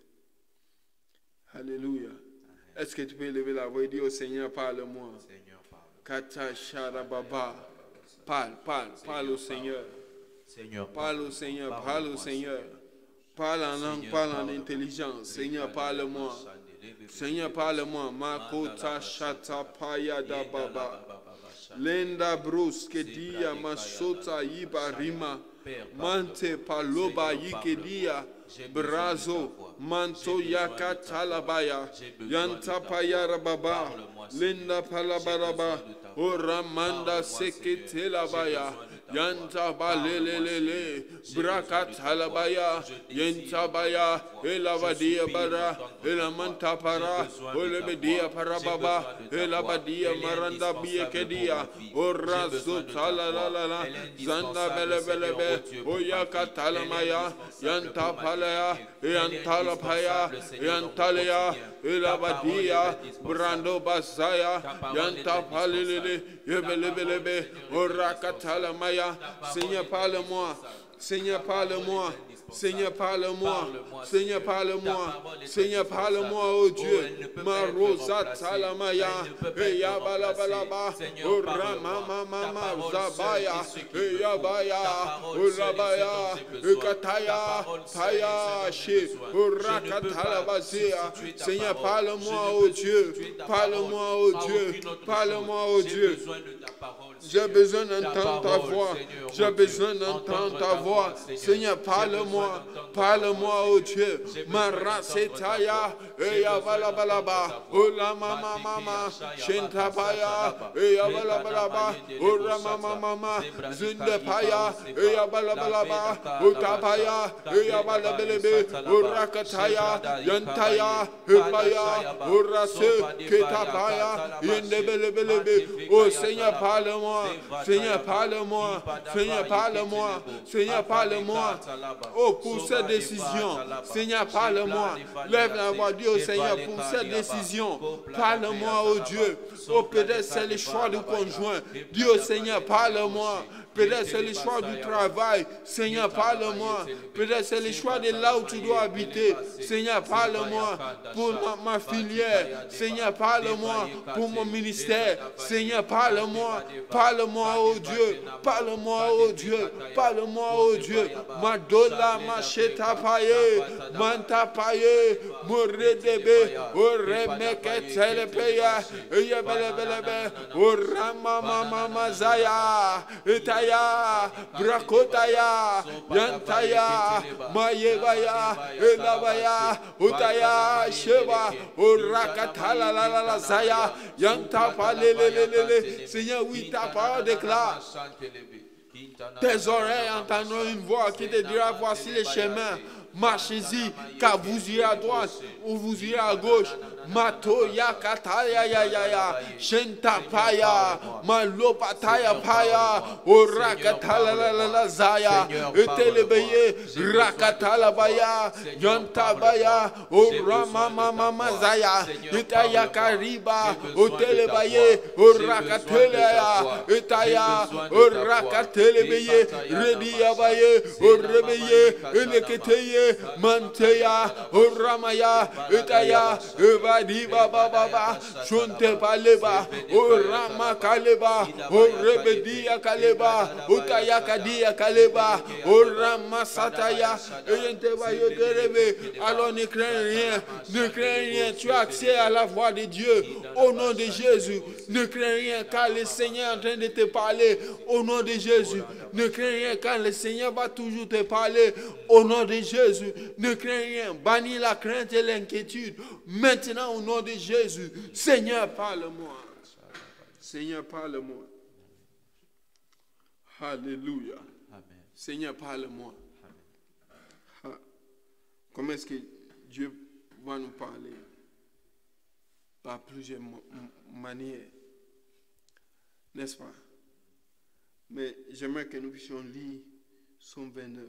Alléluia. Est-ce que tu peux lever la voix et dire au Seigneur, parle-moi. Seigneur, parle. Kata sharababa. Parle, parle, parle au Seigneur. Seigneur, parle au Seigneur, parle au Seigneur. Parle en langue, parle en intelligence. Seigneur, parle-moi. Seigneur, parle-moi. Makota shata paya da baba. Lenda brus ke dia masota iba rima. Mante paloba yikedia. Brazo manto yakatalabaya. Yanta paya rababa. Lenda palabaraba. Oramanda seketelabaya. Yanta balelelele, brakatalabaya, yanta baya, elavadia bara, elamanta para, olebedia para baba, elabadia maranda biekedia, orazo talalala, zanda belebelebe, oyakatalamaya, yanta palaya, yantala paya, yantalaya, elabadia, brando basaya, yanta palelele, yebelebelebe, orakatalamaya. Seigneur, parle-moi. Seigneur, parle-moi. Seigneur, parle-moi. Seigneur, parle-moi. Seigneur, parle-moi, oh Dieu. Marosa talamaya. Eya balabalaba. Orama mama zabaya. Eya baya. Orabaya. Ekataya. Taya she. Orakatalabazia. Seigneur, parle-moi, oh Dieu. Parle-moi, oh Dieu. Parle-moi, oh Dieu. J'ai besoin d'entendre ta voix. J'ai besoin d'entendre ta voix. Seigneur, parle-moi. Parle-moi, oh Dieu. Marasetaya. Eya balabalaba. Ola mama mama. Shentabaya. Eya balabalaba. Ora mama mama. Zindepaya. Eya balabalaba. Utapaya. Eya balabelebe. Urakataya. Yantaya. Hebaya. Urase. Ketapaya. Yendebelebelebe. Oh Seigneur, parle-moi. Seigneur, parle-moi. Seigneur, parle-moi. Seigneur, parle-moi. Oh, pour cette décision. Seigneur, parle-moi. Lève la voix, Dieu, oh Seigneur, pour cette décision. Parle-moi, oh Dieu. Oh, peut-être c'est le choix du conjoint. Dieu, oh Seigneur, parle-moi. Peut-être c'est le choix du travail. Seigneur, parle-moi. Peut-être c'est le choix de là où tu dois habiter. Seigneur, parle-moi pour ma, ma filière. Seigneur, parle-moi pour mon ministère. Seigneur, parle-moi. Parle-moi, oh Dieu. Parle-moi, oh Dieu. Parle-moi, oh Dieu. Madola macheta paye. Manta paye. Moredebe. Oremeke telepeya. Eyebelebelebe. Orama mama mazaya. Etaya. Brakotaya, Yantaya, Mayebaya, Elabaya, Utaya, Sheba, Urakatala, la la la Zaya, Yantapa, lele, lele. Seigneur, oui, ta parole déclare Tes oreilles entendront une voix qui te dira, voici les chemins, marchez-y, car vous irez à droite ou vous irez à gauche. Matoya kataya ya ya ya, shentapaya, malopataya paya, orakatala la la la zaya, etelebeye, rakatala baya, yantabaya, orama mama mazaya, etaya kariba, otelebaye, orakatelaya, etaya, orakatelebeye, rediabaye, orebeye, eleketeye, manteya, oramaya, etaya, eva. Diba baba baba, shunte paleba, o rama kaleba, o rebedia kaleba, o tayaka dia kaleba, o rama sataya, et alors ne crains rien, ne crains rien, tu as accès à la voix de Dieu, au nom de Jésus, ne crains rien car le Seigneur est en train de te parler, au nom de Jésus, ne crains rien car le Seigneur va toujours te parler, au nom de Jésus, ne crains rien, bannis la crainte et l'inquiétude, maintenant au nom de Jésus, Seigneur, parle-moi. Seigneur, parle-moi. Alléluia. Amen. Seigneur, parle-moi. Comment est-ce que Dieu va nous parler? Par plusieurs manières. N'est-ce pas? Mais j'aimerais que nous puissions lire Psaume vingt-neuf.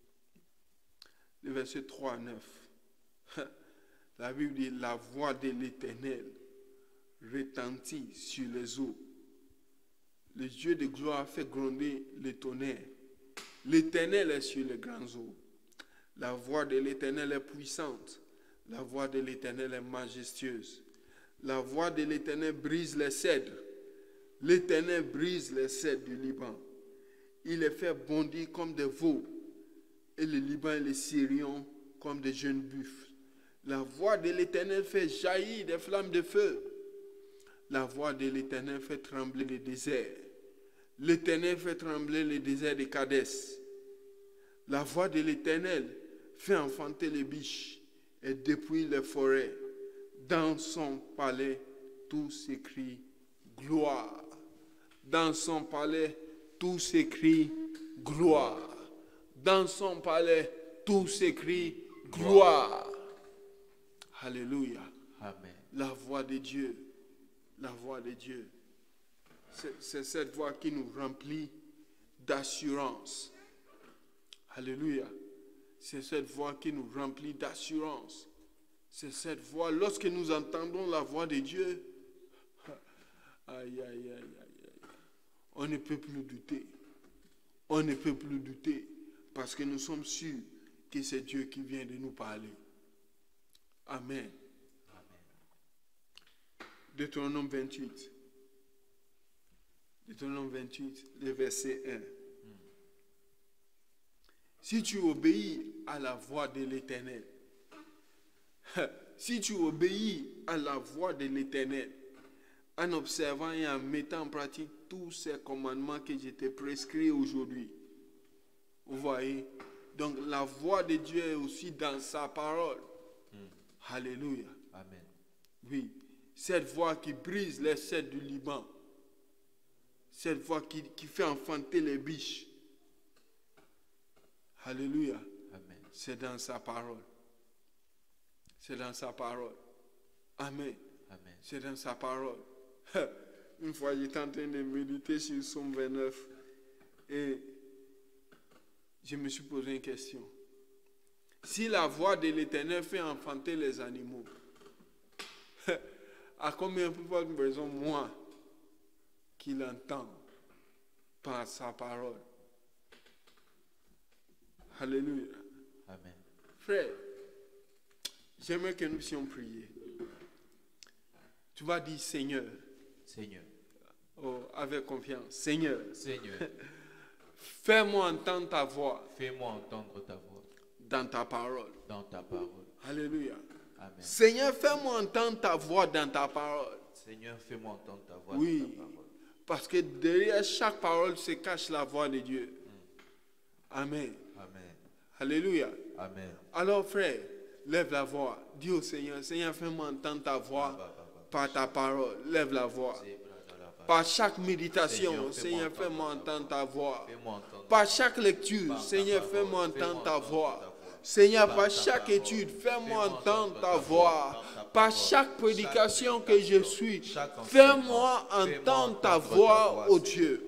Le verset trois à neuf. La Bible dit, la voix de l'Éternel retentit sur les eaux. Le Dieu de gloire fait gronder le tonnerre. L'Éternel est sur les grandes eaux. La voix de l'Éternel est puissante. La voix de l'Éternel est majestueuse. La voix de l'Éternel brise les cèdres. L'Éternel brise les cèdres du Liban. Il les fait bondir comme des veaux. Et le Liban et les Syriens comme des jeunes buffles. La voix de l'Éternel fait jaillir des flammes de feu. La voix de l'Éternel fait trembler le désert. L'Éternel fait trembler le désert de Kadès. La voix de l'Éternel fait enfanter les biches et dépouille les forêts. Dans son palais, tout s'écrie gloire. Dans son palais, tout s'écrie gloire. Dans son palais, tout s'écrie gloire. Alléluia. Amen. La voix de Dieu. La voix de Dieu. C'est cette voix qui nous remplit d'assurance. Alléluia. C'est cette voix qui nous remplit d'assurance. C'est cette voix, lorsque nous entendons la voix de Dieu, aïe, aïe, aïe, aïe, aïe, on ne peut plus douter. On ne peut plus douter parce que nous sommes sûrs que c'est Dieu qui vient de nous parler. Amen. Deutéronome vingt-huit. Deutéronome vingt-huit, le verset un. Mm. Si tu obéis à la voix de l'Éternel, si tu obéis à la voix de l'Éternel, en observant et en mettant en pratique tous ces commandements que je t'ai prescrits aujourd'hui, vous voyez, donc la voix de Dieu est aussi dans sa parole. Mm. Alléluia. Amen. Oui, cette voix qui brise les cèdres du Liban, cette voix qui, qui fait enfanter les biches. Alléluia. Amen. C'est dans sa parole. C'est dans sa parole. Amen. Amen. C'est dans sa parole. Une fois, j'étais en train de méditer sur Psaume vingt-neuf et je me suis posé une question. Si la voix de l'Éternel fait enfanter les animaux, à combien de fois de raison moi qui l'entends par sa parole? Alléluia. Amen. Frère, j'aimerais que nous puissions prier. Tu vas dire Seigneur. Seigneur. Oh, avec confiance. Seigneur. Seigneur. Fais-moi entendre ta voix. Fais-moi entendre ta voix. Dans ta parole. Dans ta parole. Alléluia. Amen. Seigneur, fais-moi entendre ta voix dans ta parole. Seigneur, fais-moi entendre ta voix oui, dans ta parole. Parce que derrière chaque parole se cache la voix de Dieu. Mm. Amen. Amen. Alléluia. Amen. Alors frère, lève la voix. Dis au Seigneur, Seigneur, fais-moi entendre ta voix par ta parole. Lève la voix. Par chaque méditation, Seigneur, fais-moi entendre ta voix. Par chaque lecture, Seigneur, fais-moi entendre ta voix. Seigneur, par chaque étude, fais-moi entendre ta voix. Par chaque prédication que je suis, fais-moi entendre ta voix, ô Dieu.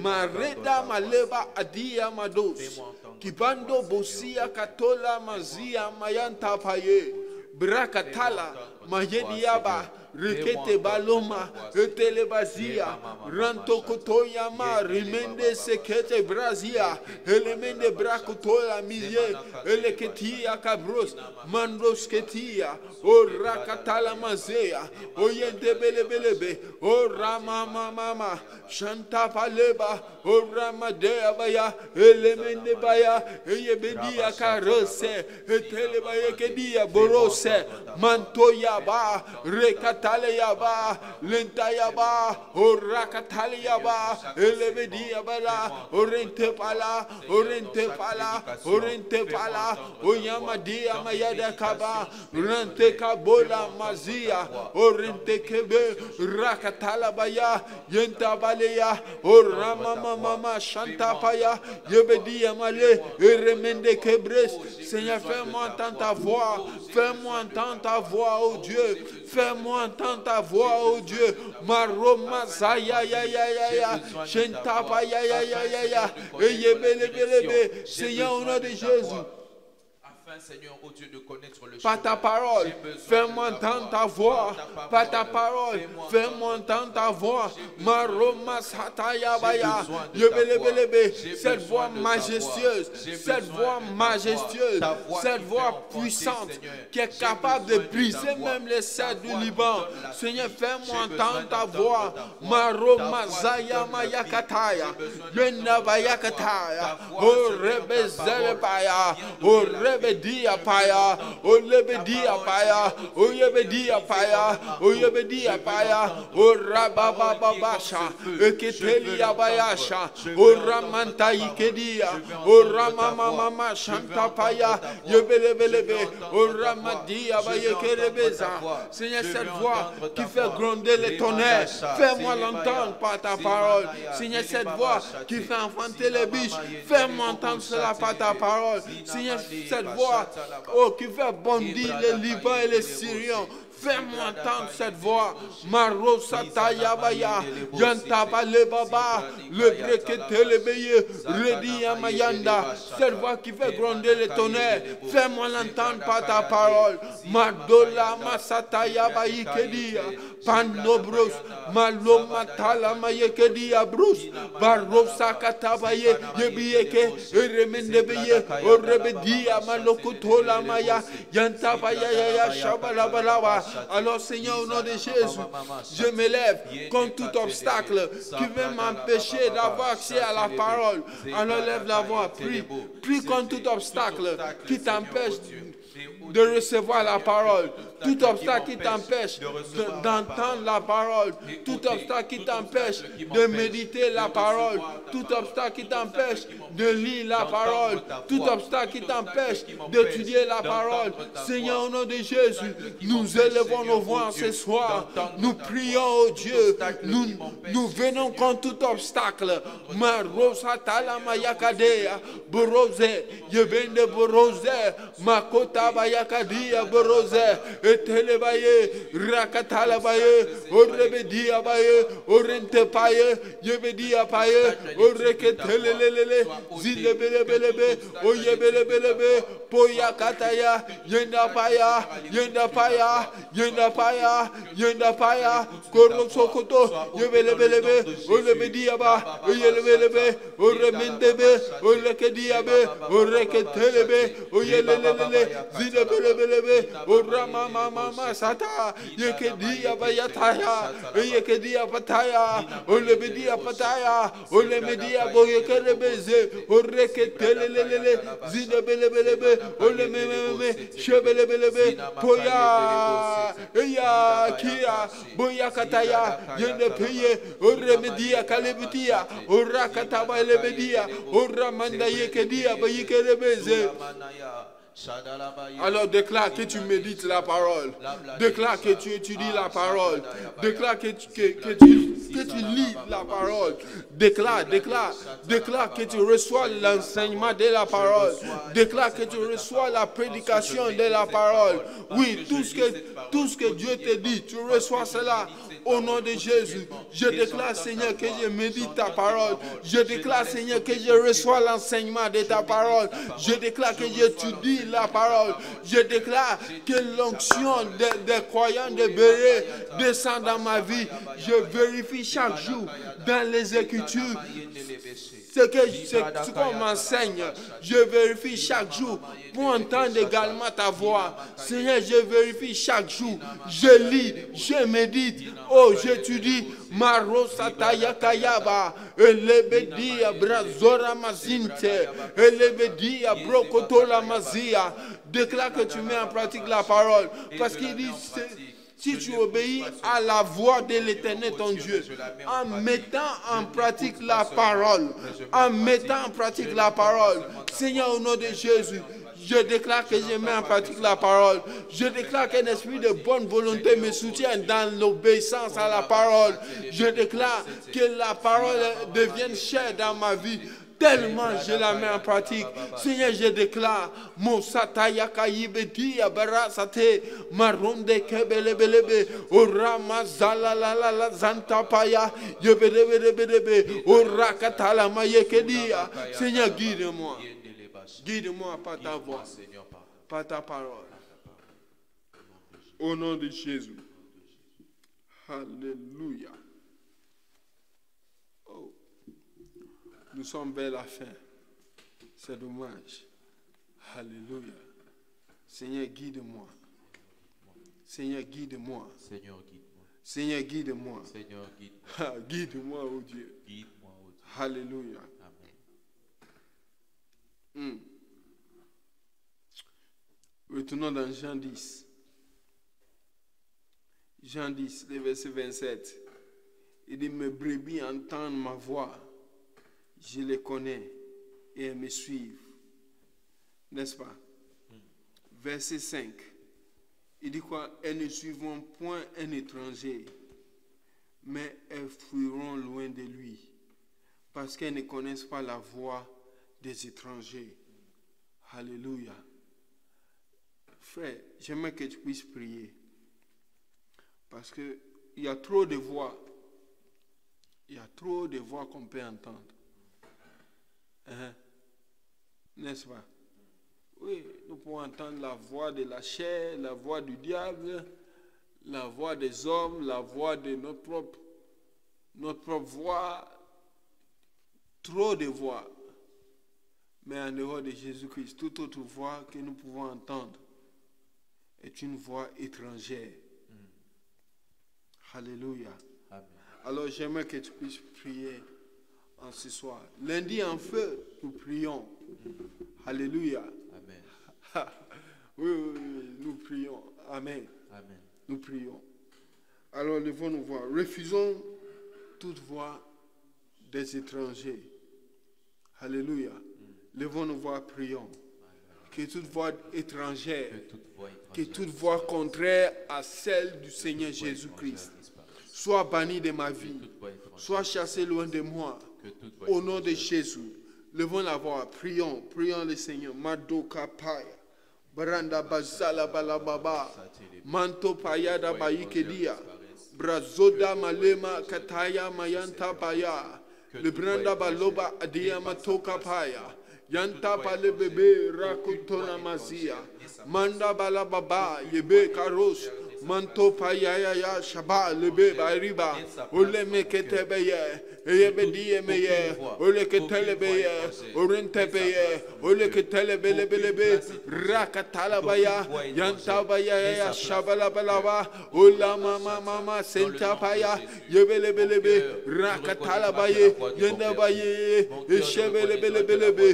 Mareda maleva adia mados. Kibando bosia katola mazia mayanta paye. Brakatala mayediaba. Rekete baloma, etele bazia, ranto kotoyama, rimende sekete brazia, elemende brakotoya mizie, eleketia kabros, mandos ketia, o rakatala mazea, o yende belebelebe, o rama mama, shanta paleba, o ramadea baya, elemende baya, eyebedia karose, etele baya kedia borose, mantoyaba, rekat Taleyaba, Lentayaba, Orakataliaba, Elebediabala, Orente Pala, Orente Pala, Orente Pala, Oyamadia Mayada Kaba, Rente Kabola Mazia, Orente Kebe, Rakatalabaya, Yentabalea, Orama Mama Shantapaya, Yebedia Male, Eremende Kebres, Seigneur, fais-moi entendre ta voix, fais-moi entendre ta voix, oh Dieu, fais-moi entendre ta voix, oh Dieu. Maroma Zaya ya ya ya ya. Shentapa ya ya ya ya ya. Eyebelebelebe. Seigneur, au nom de Jésus. Seigneur, oh Dieu, de connaître le par ta parole, fais-moi entendre ta voix. Par ta parole, fais-moi entendre ta voix. Maroma Sataya Baya. Yebelebelebe. Cette voix majestueuse, cette voix majestueuse, cette voix puissante qui est capable de briser même les cèdres du Liban. Seigneur, fais-moi entendre ta voix. Maroma Zaya Mayakataya. Yenabayakataya. Oh Rebezele Baya. Oh Rebezele Dia paya, o lebedia paya, o yebedia paya, o yebedia paya, o rabababasha, e ketelia bayasha, o ramanta ikedia, o ramamama shanta paya, yebelebelebe, o ramadia bayekerebeza. Seigneur, cette voix qui fait gronder les tonnerres, fais-moi l'entendre par ta parole. Seigneur, cette voix qui fait enfanter les biches, fais-moi entendre cela par ta parole. Seigneur, cette voix oh, qui fait bondir les Libanais et les Syriens. Fais-moi entendre cette voix. Maro Sataya Baya. Yantaba le Baba. Le Brekete le Beye. Redi Amayanda. Cette voix qui fait gronder les tonnerres. Fais-moi l'entendre par ta parole. Madola Masataya Bayi Kedia. Pandobros. Malo Matala Maye Kedia Bruce. Barro Sakata Baye. Yebieke. Eremende Beye. Orebedia Malokutola Maya. Yantaba Yaya Shabalabalawa. Alors Seigneur, au nom de Jésus, je m'élève contre tout obstacle qui veut m'empêcher d'avoir accès à la parole. Alors lève la voix, prie, prie contre tout obstacle qui t'empêche de recevoir la parole. Tout obstacle qui t'empêche d'entendre la parole. Tout obstacle qui t'empêche de méditer la parole. Tout obstacle qui t'empêche de lire la parole. Tout obstacle qui t'empêche d'étudier la parole. Seigneur, au nom de Jésus, nous élevons nos voix ce soir. Nous prions, oh Dieu. Nous, nous venons contre tout obstacle. Marosatala mayakadea. Borose. Yebende borose. Makota bayakadia borose. Etelebaye, Rakatalabaye, Orebedia Baye, Orente Paye, Yebedia Paye, Oreketelele, Zilebelebelebe, Oyebelebelebe, Poyakataya, Yenda Paya, Yenda Paya, Yenda Paya, Yenda Paya, Korosokoto, Yebelebelebe, Orebediaba, Oyelebelebe, Oremendebe, Orekediabe, Oreketelebe, Oyelele, Zilebelebelebe, Orama. Mama Sata, Yekedia Bayataya, Yekedia Pataya, Olebedia Pataya, Olemedia Boyekelebeze, Oreketele, Zinebelebelebe, Olememe, Shebelebelebe, Poya, Eya, Kia, Boyakataya, Yenepeye, Oremedia Kalebutia, Orakataba Lebedia, Oramanda Yekedia Boyekelebeze. Alors déclare que tu médites la parole. Déclare que tu étudies la parole. Déclare que tu, que, que tu, que tu lis la parole. Déclare, déclare, déclare que tu reçois l'enseignement de la parole. Déclare que tu reçois la prédication de la parole. Oui, tout ce que, tout ce que Dieu te dit, tu reçois cela. Au nom de Jésus, je déclare, Seigneur, que je médite ta parole. Je déclare, Seigneur, que je reçois l'enseignement de ta parole. Je déclare que j'étudie la parole. Je déclare que l'onction des, des croyants de Béret descend dans ma vie. Je vérifie chaque jour dans les Écritures ce que ce, ce qu'on m'enseigne. Je vérifie chaque jour pour entendre également ta voix. Seigneur, je vérifie chaque jour. Je lis, je médite. Oh, j'étudie. Maro sataya kayaba. Elebedia brazora mazinte. Elebedia brokotola mazia. Déclare que tu mets en pratique la parole. Parce qu'il dit, si tu obéis à la voix de l'Éternel ton Dieu, en mettant en pratique la parole, en mettant en pratique la parole, Seigneur, au nom de Jésus, je déclare que je mets en pratique la parole. Je déclare qu'un esprit de bonne volonté me soutient dans l'obéissance à la parole. Je déclare que la parole devienne chère dans ma vie. Tellement je la mets en pratique. Seigneur, je déclare, mon sataya kaibeti abarasate maronde kebelebelebe orama zalalala zantapaya yebelebelebe orakatala mayekedia. Seigneur, guide-moi. Guide-moi par ta voix, par ta parole. Au nom de Jésus. Alléluia. Nous sommes vers la fin. C'est dommage. Alléluia. Seigneur, guide-moi. Seigneur, guide-moi. Seigneur, guide-moi. Seigneur, guide-moi. Seigneur, guide-moi. Guide-moi, oh Dieu. Guide-moi, oh Dieu. Alléluia. Amen. Hmm. Retournons dans Jean dix. Jean dix, le verset vingt-sept. Il dit, mes brebis entendent ma voix. Je les connais et elles me suivent. N'est-ce pas? Mm. Verset cinq. Il dit quoi? Elles ne suivront point un étranger, mais elles fuiront loin de lui, parce qu'elles ne connaissent pas la voix des étrangers. Alléluia. Frère, j'aimerais que tu puisses prier, parce qu'il y a trop de voix. Il y a trop de voix qu'on peut entendre. Hein? N'est-ce pas? Oui, nous pouvons entendre la voix de la chair, la voix du diable, la voix des hommes, la voix de notre propre, notre propre voix, trop de voix. Mais en dehors de Jésus-Christ, toute autre voix que nous pouvons entendre est une voix étrangère. Mm. Alléluia. Amen. Alors j'aimerais que tu puisses prier en ce soir. Lundi en feu, nous prions. Mm. Alléluia. Amen. oui, oui, oui, nous prions. Amen. Amen. Nous prions. Alors levons nos voix. Refusons toute voix des étrangers. Alléluia. Mm. Levons nos voix, prions. Que toute voix étrangère, que toute voix, étrangère, que toute voix contraire à celle du Seigneur Jésus-Christ soit bannie de ma vie, soit chassée loin de moi. Au nom de Jésus, levons la voix, prions, prions le Seigneur. Madoka paya, Branda bazala balababa, Manto payada baikedia, Brazoda malema kataya mayanta paya, le Branda baloba adia matoka paya. Yanta pale bebe rakutona mazia, Manda balababa yebe karos. Manto paya ya shaba lebe bariba, ole mekete beye. Eyebedi meye, ole ketele beye, orente beye, ole ketele bele bele be, rakatala baya, yanta baya ya shabala balaba, ola mama mama senta paya, yebele bele be, rakatala baye, yenda baye, eshebele bele bele be,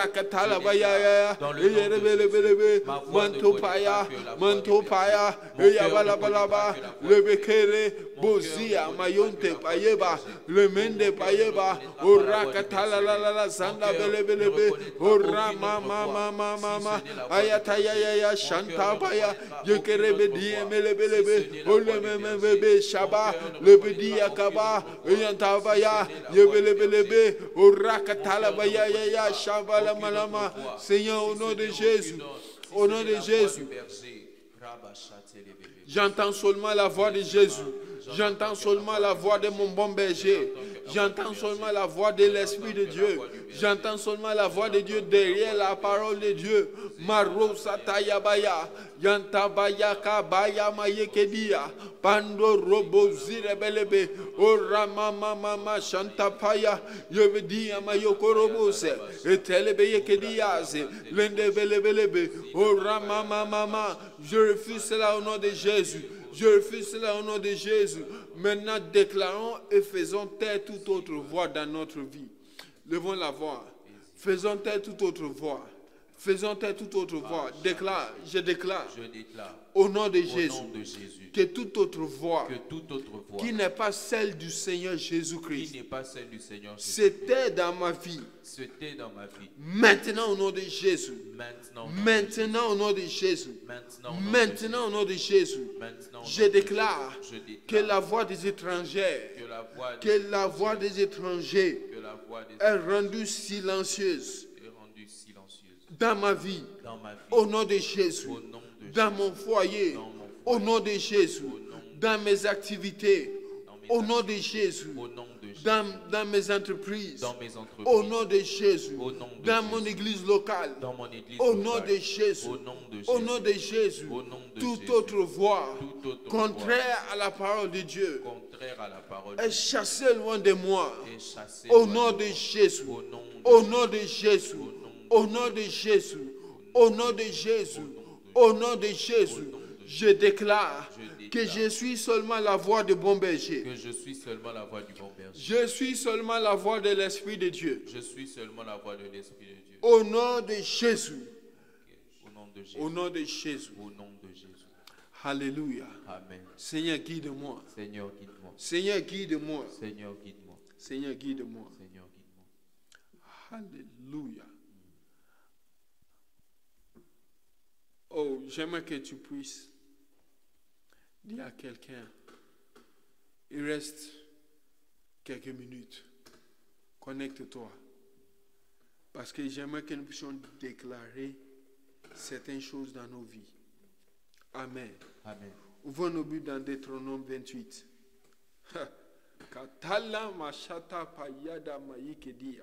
orakatala baya ya, eyere bele bele be, manto paya, manto paya, Eya bala bala ba. Le bekere bozia mayonte payeba. Le mende payeba. Ora katala la la la zanda bele bele be. Ora mama mama mama. Ayata ya ya ya shanta baya. Yekere bedi emele bele be. Ole meme bebe shaba. Le bedi akaba. Yanta baya. Yebele bele be. Ora katala baya ya ya shabala malama. Seigneur, au nom de Jésus, au nom de Jésus, j'entends seulement la voix de Jésus. J'entends seulement la voix de mon bon berger. J'entends seulement la voix de l'Esprit de Dieu. J'entends seulement la voix de Dieu derrière la parole de Dieu. Maro satayabaya, yantabaya kabaya mayekedia, pando robo zirebelebe, ora mama mama shantapaya, yevedi amayokorobose, etelebe yekediaze, lendebelebelebe, ora mama mama. Je refuse cela au nom de Jésus. Je refuse cela au nom de Jésus. Maintenant, déclarons et faisons taire toute autre voix dans notre vie. Levons la voix. Faisons taire toute autre voix. Faisons taire toute autre voix. Déclare, je déclare. Je déclare. Au nom de Au Jésus. nom de Jésus. Que toute autre voix. Que toute autre voix. Qui n'est pas celle du Seigneur Qui Jésus-Christ. n'est pas celle du Seigneur Jésus. C'était dans ma vie. C'était dans ma vie. Maintenant au nom de Jésus. Maintenant. au nom de Maintenant au nom de Jésus. Maintenant. au nom de Maintenant au nom de Jésus. Maintenant, au Je nom de déclare Jésus. Je que déclare la voix des étrangers, que la voix des que la voix des étrangers que la voix des est rendue silencieuse est rendue silencieuse dans ma vie. dans ma vie. Au nom de Jésus. Au nom de Dans Jésus. mon foyer. Dans mon Au foyer. nom de Jésus. Au nom de Dans mes activités. Dans mes Au nom de Jésus. Au nom de Jésus. Dans, dans mes entreprises. Dans mes entreprises. Au nom de Jésus. Au nom de Dans Jésus. mon église locale. Dans mon église Au locale. nom de Jésus. Au nom de Jésus. Au nom de Jésus. Au nom de Toute Jésus. autre voix Toute autre contraire à la parole de Dieu contraire à la parole est de chassée loin de moi. Dieu est chassée Au loin nom de de moi. Jésus. Au nom de Au nom de Jésus. Au Au nom de Jésus. Au nom de Jésus. Au nom de Jésus. Je déclare Je que déclare je suis seulement la voix du bon berger. que je suis seulement la voix du bon berger. Je suis seulement la voix de l'Esprit de Dieu. Je suis seulement la voix de l'Esprit de Dieu. Au nom de Jésus. Au nom de Jésus. Au nom de Jésus. Au nom de Jésus. Alléluia. Amen. Seigneur, guide-moi. Seigneur, guide-moi. Seigneur, guide-moi. Seigneur, guide-moi. Seigneur, guide-moi. Seigneur, guide-moi. Alléluia. Oh, j'aimerais que tu puisses dire à quelqu'un, il reste quelques minutes. Connecte-toi. Parce que j'aimerais que nous puissions déclarer certaines choses dans nos vies. Amen. Amen. Ouvrons nos Bibles dans Deutéronome vingt-huit. Katala mashata payada maïkedia.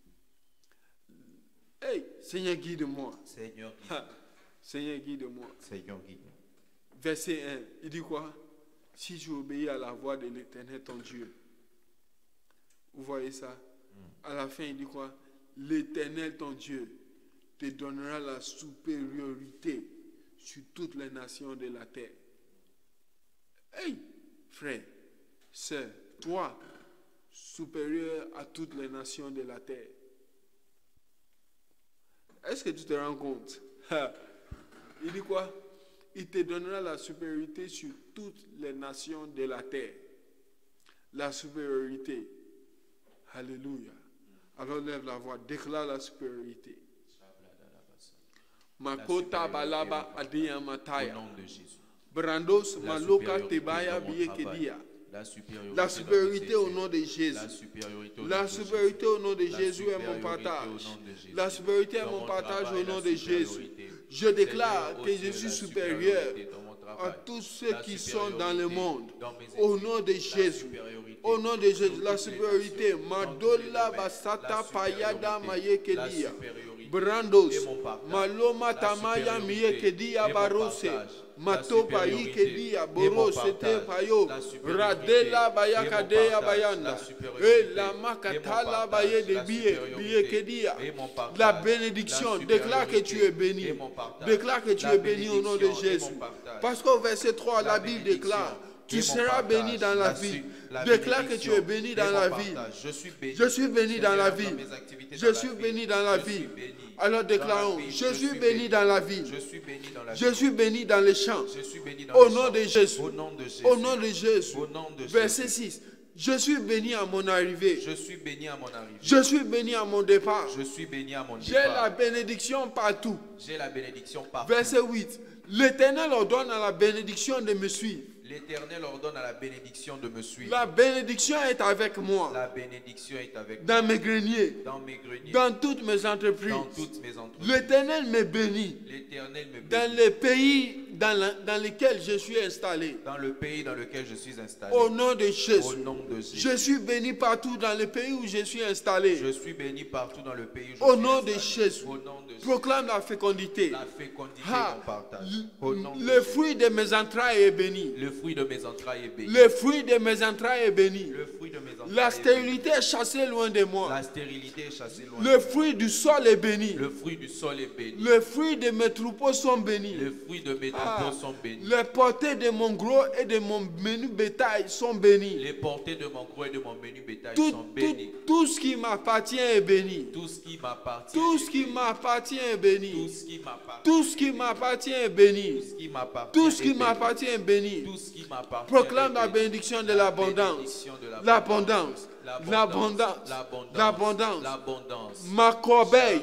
Hey, Seigneur, guide-moi. Seigneur, guide-moi. Seigneur, guide-moi. Seigneur, guide-moi. Verset un, il dit quoi? Si tu obéis à la voix de l'Éternel, ton Dieu. Vous voyez ça? Mm. À la fin, il dit quoi? L'Éternel, ton Dieu, te donnera la supériorité sur toutes les nations de la terre. Hey, frère, sœur, toi, supérieur à toutes les nations de la terre. Est-ce que tu te rends compte? Il dit quoi? Il te donnera la supériorité sur toutes les nations de la terre. La supériorité. Alléluia. Alors lève la voix, déclare la supériorité. Makota balaba adiya Au mataya. nom de Jésus. Brandos La maloka supériorité tebaya dans mon biyekedia. La supériorité, La supériorité dans au mes nom de Jésus. La supériorité au nom La de supériorité au nom de La Jésus est mon supériorité partage. au nom de Jésus. La supériorité est Dans mon mon partage travail, au nom la de Jésus. supériorité. Je déclare Seigneur, que ôte je suis la supérieur supériorité dans mon travail. à tous ceux La qui sont dans le supériorité monde. dans mes Au études. nom de La Jésus. supériorité Au nom de Jésus, dans la toutes les supériorité. nations, dans tous les Madola domaines. basata La payada supériorité. mayekedia. La supériorité Brandos. et mon partage. Maloma La tamaya supériorité miyekedia et mon barose. partage. Matopa La ikedia supériorité et mon borose te partage. payo. La supériorité Radela et mon bayakadea partage. bayanda. La supériorité Et la et mon makatala partage. baye de La biye supériorité biyekedia. et mon partage. La bénédiction. La Déclare que tu es béni. supériorité et mon partage. Déclare que tu La es béni au nom de bénédiction et Jésus. mon partage. Parce qu'au verset trois, la, La Bible bénédiction déclare, et tu mon seras partage. béni dans la La vie. su- La Déclare que bénédiction tu es béni est dans mon la partage. vie. Je suis béni. Je suis béni dans la Seigneur, vie. mes activités Je dans la suis vie. béni dans la Je vie. suis béni. Alors Dans déclarons, la vie, je suis béni dans la vie. Je suis béni dans la vie. Je suis béni dans les champs. Je suis béni dans Au les nom champs. de Jésus. Au nom de Jésus. Au nom de Jésus. Au nom de Verset Jésus. six. Je suis béni à mon arrivée. Je suis béni à mon arrivée. Je suis béni à mon départ. Je suis béni à mon J'ai la départ. bénédiction partout. J'ai la bénédiction partout. Verset huit. L'Éternel ordonne à la bénédiction de me suivre. L'Éternel ordonne à la bénédiction de me suivre. La bénédiction est avec moi. La bénédiction est avec moi. Dans mes greniers. Dans mes greniers. Dans toutes mes entreprises. Dans toutes mes entreprises. L'Éternel me bénit. L'Éternel me bénit. Dans les pays dans, la- dans lesquels je suis installé. Dans le pays dans lequel je suis installé. Au nom de Au Jésus. nom de Jésus. Je suis béni partout dans le pays où je suis installé. Je suis béni partout dans le pays où je Au suis nom de installé. Jésus. Au nom de Jésus. Proclame la fécondité. La fécondité Ah, mon partage. Au nom de le Jésus. fruit de mes entrailles est béni. Le fruit de mes entrailles est béni. Le fruit de mes entrailles est béni. Le fruit de mes entrailles La est béni. stérilité est chassée loin de moi. La stérilité est chassée loin. Le fruit du sol est béni. Le fruit du sol est béni. Le fruit de mes troupeaux sont bénis. Les fruits de mes Ah, troupeaux sont bénis. les portées de mon gros et de mon menu bétail sont bénis. Les portées de mon gros et de mon menu bétail Tout, sont tout, bénis. tout ce qui m'appartient est béni. Tout ce qui m'appartient. Tout est ce qui béni. m'appartient est Tout béni. ce qui m'appartient. Tout ce qui m'appartient est béni. Tout ce qui m'appartient. Tout ce est qui béni. m'appartient est béni. Tout ce qui m'appartient. Proclame est la béni. bénédiction de La l'abondance. bénédiction de L'abondance. L'abondance. L'abondance. L'abondance. L'abondance. Ma corbeille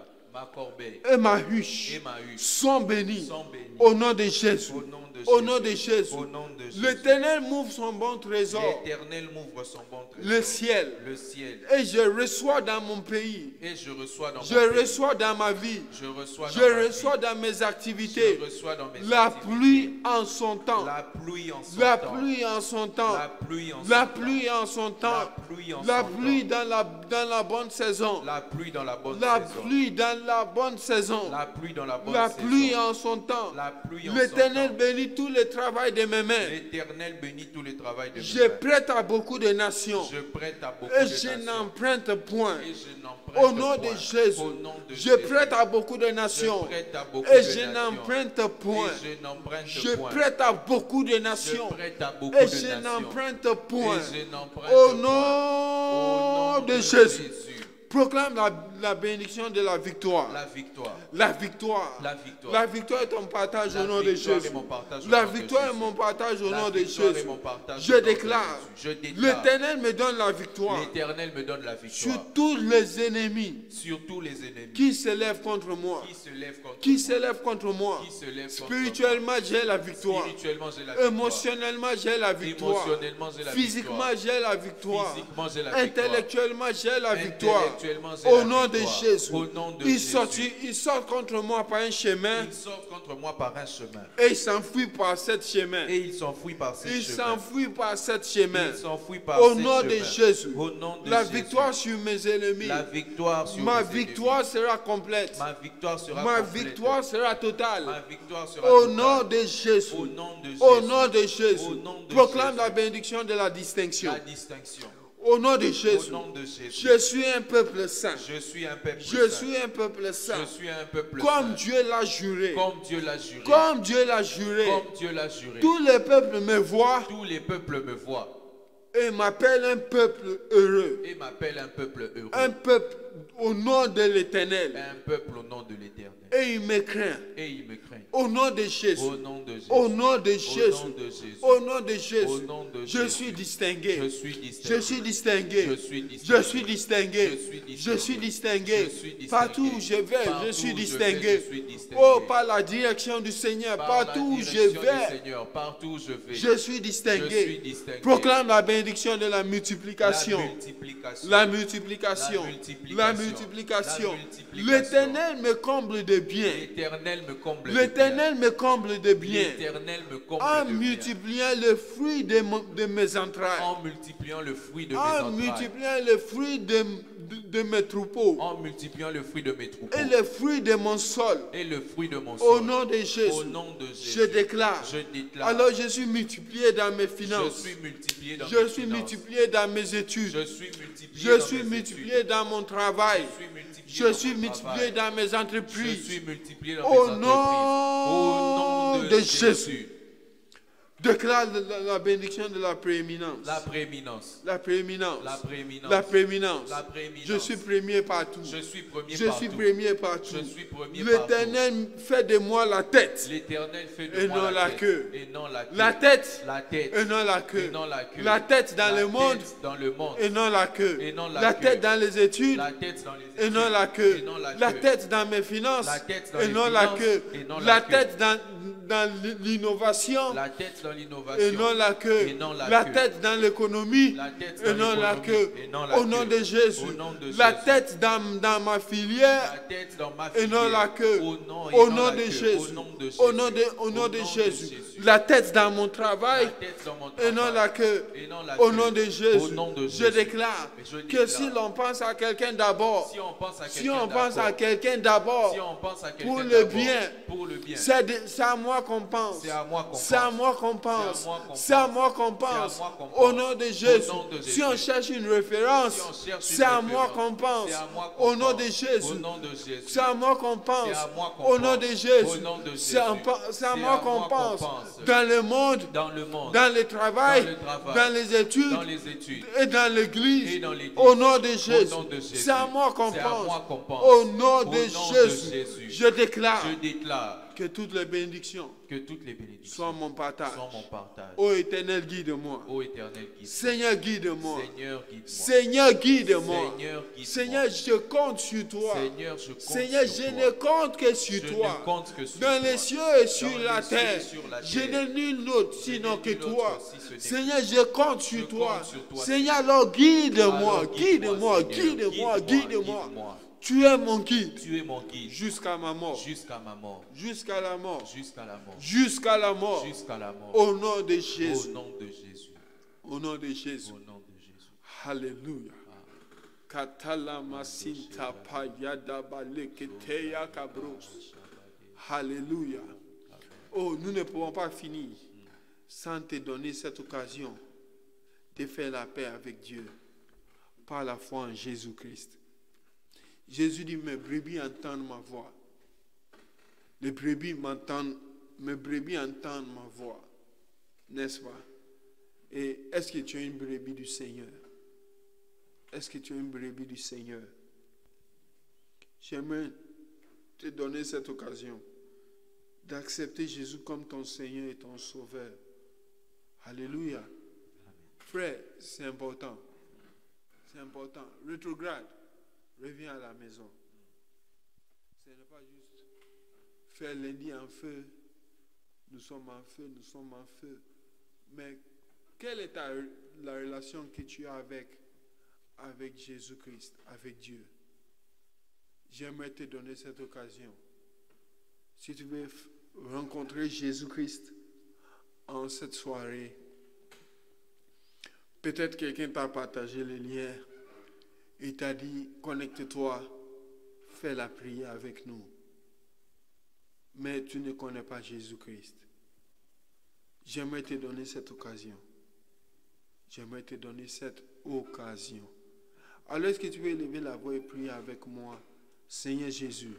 Ma corbeille et ma huche et ma huche sont bénis. sont bénis. Au nom de Jésus. Au nom de Au Jésus. nom de Jésus. Au nom de Jésus. L'Éternel m'ouvre son bon trésor, L'Éternel m'ouvre son bon trésor. le ciel, Le ciel. et je reçois dans mon pays. Et je reçois dans Je mon pays. reçois dans ma vie. Je reçois Je dans ma reçois vie. dans mes activités Je reçois dans mes la activités. pluie en son temps. La pluie en son La temps. pluie en son temps. La pluie en son La temps. pluie en son temps. La pluie en La son pluie temps. dans la, dans la bonne saison. La pluie dans la bonne La saison. pluie dans la bonne saison. La pluie dans la bonne La saison. pluie en son temps. La pluie en L'Éternel son temps. bénit tout le travail de mes mains. L'Éternel bénit tout le travail de mes Je mains. prête à beaucoup de nations. Je prête à beaucoup Et de je nations. n'emprunte point. Et je n'emprunte Au nom point. de Jésus. Au nom de Je Jésus. prête à beaucoup de Je nations. prête à beaucoup Et de je nations. n'emprunte point. Et je n'emprunte Je point. prête à beaucoup de Je nations. prête à beaucoup Et de je nations. n'emprunte point. Et je n'emprunte Au point. nom Au nom de de Jésus. Jésus. Proclame la, la bénédiction de la victoire. La victoire. La victoire. La victoire. La victoire est ton partage La au nom de victoire Jésus. est mon partage au La nom de victoire est Jésus. mon partage au La nom de victoire est Jésus. mon partage Je au nom de déclare. Jésus. Je déclare. L'Éternel me donne la victoire L'Éternel me donne la sur victoire tous les ennemis sur tous les ennemis qui se lèvent contre moi. qui se lèvent contre Qui moi. se lèvent contre moi. Qui se lèvent contre Spirituellement, j'ai la moi. victoire. Spirituellement, j'ai la victoire. Émotionnellement, j'ai la victoire. Émotionnellement, j'ai la Physiquement, victoire. j'ai la victoire. Physiquement, j'ai la victoire. Intellectuellement, j'ai la victoire. Intellectuellement, j'ai Au la nom de victoire. Jésus. Au nom de Ils Jésus. sortent, ils sortent contre moi par un chemin Ils sortent contre moi par un chemin. et ils s'enfuient par sept chemins. Et ils s'enfuient par ces Ils chemins. s'enfuient par sept chemins. Ils s'enfuient par Au ces nom de chemins. Jésus. Au nom de La Jésus. victoire sur mes ennemis. La victoire sur Ma mes victoire ennemis. sera complète. Ma victoire sera Ma complète. victoire sera totale. Ma victoire sera Au totale. nom de Jésus. Au nom de Jésus. Au nom de Jésus. Au nom de Proclame Jésus. la bénédiction de la distinction. La distinction. Au nom de Au Jésus. nom de Jésus. Je suis un peuple saint. Je suis un peuple Je saint. suis un peuple saint. Je suis un peuple Comme saint. Dieu l'a juré. Comme Dieu l'a juré. Comme Dieu l'a juré. Comme Dieu l'a juré. Tous les peuples me voient Tous les peuples me voient et m'appellent un peuple heureux. et m'appellent un peuple heureux. Un peuple au nom de l'Éternel. Un peuple au nom de l'Éternel. Et il me craint. Et il me craint. Au nom de Jésus. Au nom de Jésus. Au nom de Au Jésus. nom de Jésus. Au nom de Au Jésus. nom de Je Jésus. suis distingué. Je suis distingué. Je suis distingué. Je suis distingué. Je suis distingué. Je suis distingué. Je suis distingué. Je suis distingué. Partout où je vais, Partout je suis où je vais, distingué. je suis distingué. Oh, par la direction du Seigneur. Par Partout la où je direction du vais, Seigneur, partout où je vais, je suis distingué. Je suis distingué. Proclame la bénédiction de la la multiplication. multiplication. La multiplication. La multiplication. La multiplication. La multiplication. L'Éternel me comble de bien. L'Éternel me comble de L'Éternel me comble de bien. bien. L'Éternel me comble En de bien. multipliant le fruit de, mon- de mes entrailles. En multipliant le fruit de mes En entrailles. multipliant le fruit de, de- de mes troupeaux. En multipliant le fruit de mes troupeaux. Et le fruit de mon sol. Et le fruit de mon Au sol. nom de Au Jésus. nom de Jésus. Je déclare. Je déclare. Alors je suis multiplié dans mes je finances. suis multiplié dans Je mes suis finances. multiplié dans mes études. Je suis multiplié Je dans suis mes multiplié études. dans mon travail. Je suis multiplié Je dans suis mon multiplié travail. dans mes Je entreprises. suis multiplié dans Au mes entreprises. nom Au nom de, de Jésus. Jésus. Déclare la, la bénédiction de la prééminence. La prééminence. La prééminence. La prééminence. La prééminence. La prééminence. Je suis premier partout. Je suis premier Je partout. suis premier partout. Je suis premier L'Éternel fait de moi la tête. L'Éternel fait de Et moi non la, la tête. queue. Et non la queue. La tête. La tête. Et non la queue. Et non la queue. La tête dans La le monde. tête dans le monde. Et non la queue. Et non la La queue. tête dans les études. La tête dans les études. Et non la queue. Et non la La queue. tête dans mes finances. La tête dans Et les non la finances. queue. Et non la La queue. tête dans, dans l'innovation. La tête dans l'innovation. Et non la queue. Et non la La queue. tête dans l'économie. La tête Et dans non la l'économie. queue. Et non la Au nom queue. de Jésus. Au nom de La Jésus. tête dans, dans ma filière. La tête dans ma Et filière. non la queue. Au nom, et Au non nom la de queue. Jésus. Au nom de Jésus. Au nom de, au nom de Jésus. La tête dans mon travail. La tête dans mon Et non travail. la queue. Et non la Au queue. nom de Jésus. Au nom de Je Jésus. déclare Et je que déclare. si l'on pense à quelqu'un d'abord, Si on pense à si quelqu'un on pense à d'abord, quelqu'un d'abord, si on pense à quelqu'un pour le d'abord, bien, pour le bien, c'est de- c'est à moi qu'on pense. c'est à moi qu'on C'est à pense. moi qu'on pense. moi qu'on C'est à pense. moi qu'on C'est à pense. moi qu'on Au pense. nom de Au Jésus. nom de Si on Jésus. cherche une référence, Si on cherche une c'est à moi référence, qu'on pense. c'est à moi qu'on Au nom pense. de Jésus. Au nom de Jésus. C'est à moi qu'on pense. C'est à moi qu'on Au nom pense. de Jésus. Au nom de C'est à, Jésus. c'est à C'est moi à qu'on moi qu'on pense. pense. Dans le monde, Dans le monde, dans le travail, Dans le travail. dans les études, dans les études, et dans l'église. Et dans l'église. Au nom de Jésus. nom de Jésus. C'est à moi qu'on C'est à pense. moi qu'on pense. Au nom Au de nom de Jésus. Jésus. Je déclare je déclare que toutes les bénédictions que toutes les bénédictions soient mon partage. sont mon partage. Ô Éternel, guide-moi. Ô Éternel, guide-moi. Seigneur, guide-moi. Seigneur, guide-moi. Seigneur, guide-moi. Seigneur, guide-moi. Seigneur, je compte sur toi. Seigneur, je compte Seigneur, sur je toi. ne compte que sur Je toi. ne compte que sur Dans toi. les cieux et sur Dans la les cieux et terre. sur la Je terre. n'ai nul autre Je sinon n'ai que nul autre toi. si ce n'est que Seigneur, je compte sur Je toi. compte sur toi, Seigneur, alors guide-moi, Alors, guide-moi, Seigneur. guide-moi, guide-moi. guide-moi. Tu es mon guide Tu es mon guide jusqu'à ma mort. jusqu'à ma mort. Jusqu'à la mort. Jusqu'à la mort. Jusqu'à la mort. Jusqu'à la mort. Au nom de Au Jésus. nom de Jésus. Au nom de Jésus. Au nom de Jésus. Alléluia. Katala masinta payada baleketeya kabros. Alléluia. Oh, nous ne pouvons pas finir sans te donner cette occasion de faire la paix avec Dieu par la foi en Jésus-Christ. Jésus dit, mes brebis entendent ma voix. Les brebis m'entendent, mes brebis entendent ma voix. N'est-ce pas? Et est-ce que tu es une brebis du Seigneur? Est-ce que tu es une brebis du Seigneur? J'aimerais te donner cette occasion d'accepter Jésus comme ton Seigneur et ton Sauveur. Alléluia. Frère, c'est important. C'est important. Rétrograde. Reviens à la maison. Ce n'est pas juste faire lundi en feu. Nous sommes en feu, nous sommes en feu. Mais quelle est ta, la relation que tu as avec, avec Jésus-Christ, avec Dieu? J'aimerais te donner cette occasion. Si tu veux rencontrer Jésus-Christ en cette soirée, peut-être quelqu'un t'a partagé les liens et t'a dit, connecte-toi, fais la prière avec nous. Mais tu ne connais pas Jésus-Christ. J'aimerais te donner cette occasion. J'aimerais te donner cette occasion. Alors est-ce que tu veux élever la voix et prier avec moi? Seigneur Jésus,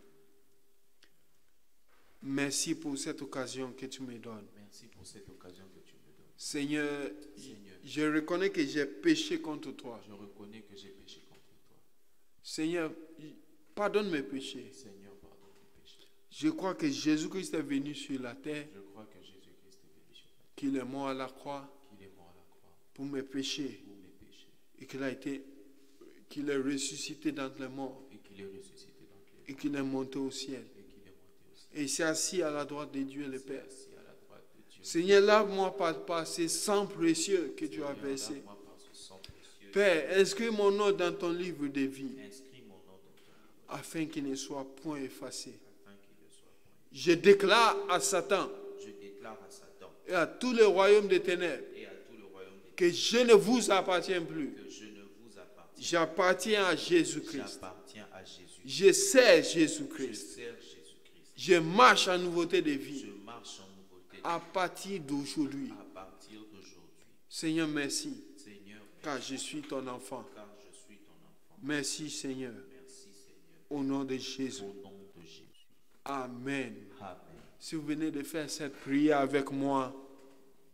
merci pour cette occasion que tu me donnes. Merci pour cette occasion que tu me donnes. Seigneur, Seigneur, je reconnais que j'ai péché contre toi. je reconnais que j'ai péché contre toi. Seigneur, pardonne mes péchés. Seigneur, pardonne mes péchés. Je crois que Jésus-Christ est venu sur la terre, Je crois que Jésus-Christ est venu sur la terre, qu'il est mort à la croix qu'il est mort à la croix pour mes péchés pour mes péchés et qu'il a été, qu'il est ressuscité d'entre les morts et qu'il est ressuscité dans les et qu'il est monté au ciel. et qu'il est monté au ciel. Et il s'est assis à la droite de Dieu le Il Père. est assis à la droite de Dieu. Seigneur, lave-moi par, par ces sang précieux que tu as Seigneur, versé. lave-moi par ce sang précieux. Père, inscris mon nom dans ton livre de vie Inscris mon nom dans ton livre afin qu'il ne soit point effacé. afin qu'il ne soit point. Je déclare à Satan Je déclare à Satan et à tous les royaumes des ténèbres et à tout le royaume des que je ne vous appartiens plus. que je ne vous appartiens. J'appartiens à Jésus-Christ. J'appartiens à Jésus. Je sers Je Jésus-Christ. sers Jésus-Christ. Je marche en nouveauté de Je vie marche en nouveauté à partir d'aujourd'hui. à partir d'aujourd'hui. Seigneur, merci, Seigneur, car je suis ton enfant. car je suis ton enfant. Merci, Seigneur, Merci Seigneur. au nom de Jésus. Au nom de Jésus. Amen. Amen. Si vous venez de faire cette prière avec moi,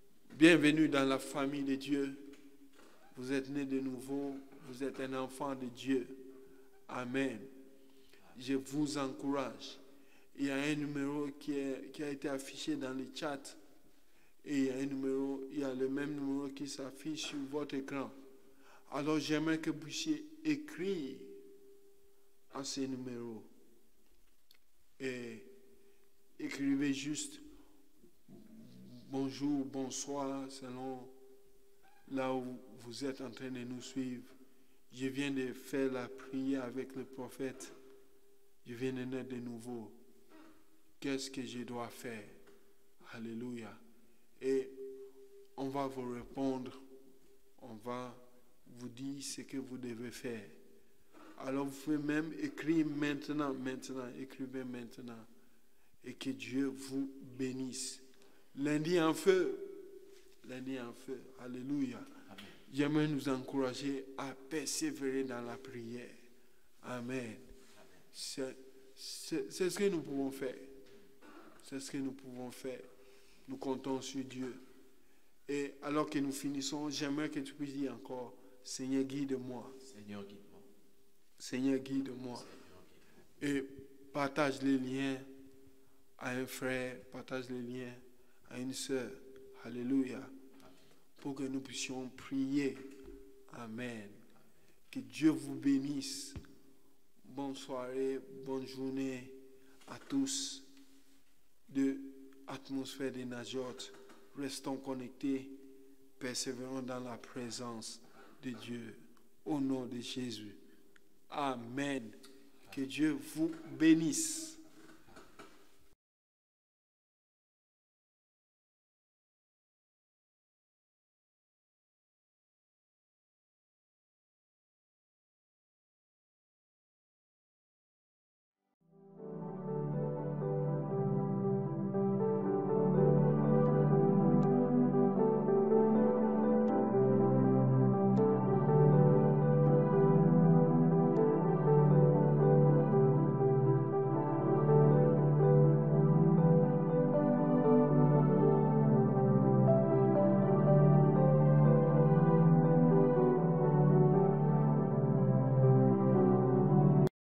Bienvenue dans la famille de Dieu. Vous êtes né de nouveau. Vous êtes un enfant de Dieu. Amen. Je vous encourage. Il y a un numéro qui, est, qui a été affiché dans le chat. Et il y a un numéro, il y a le même numéro qui s'affiche sur votre écran. Alors j'aimerais que vous puissiez écrire à ces numéros. Et écrivez juste bonjour, bonsoir, selon là où vous êtes en train de nous suivre. Je viens de faire la prière avec le prophète. Je viens de naître de nouveau. Qu'est-ce que je dois faire? Alléluia. Et on va vous répondre. On va vous dire ce que vous devez faire. Alors vous pouvez même écrire maintenant, maintenant, écrivez maintenant. Et que Dieu vous bénisse. Lundi en feu. Lundi en feu. Alléluia. Amen. J'aimerais nous encourager à persévérer dans la prière. Amen. C'est, c'est, c'est ce que nous pouvons faire. C'est ce que nous pouvons faire. Nous comptons sur Dieu. Et alors que nous finissons, j'aimerais que tu puisses dire encore, Seigneur, guide-moi. Seigneur, guide-moi. Seigneur, guide-moi. Seigneur, guide-moi. Et partage les liens à un frère, partage les liens à une sœur. Alléluia. Pour que nous puissions prier. Amen. Que Dieu vous bénisse. Bonne soirée, bonne journée à tous de l'atmosphère des Najot. Restons connectés, persévérons dans la présence de Dieu. Au nom de Jésus. Amen. Que Dieu vous bénisse.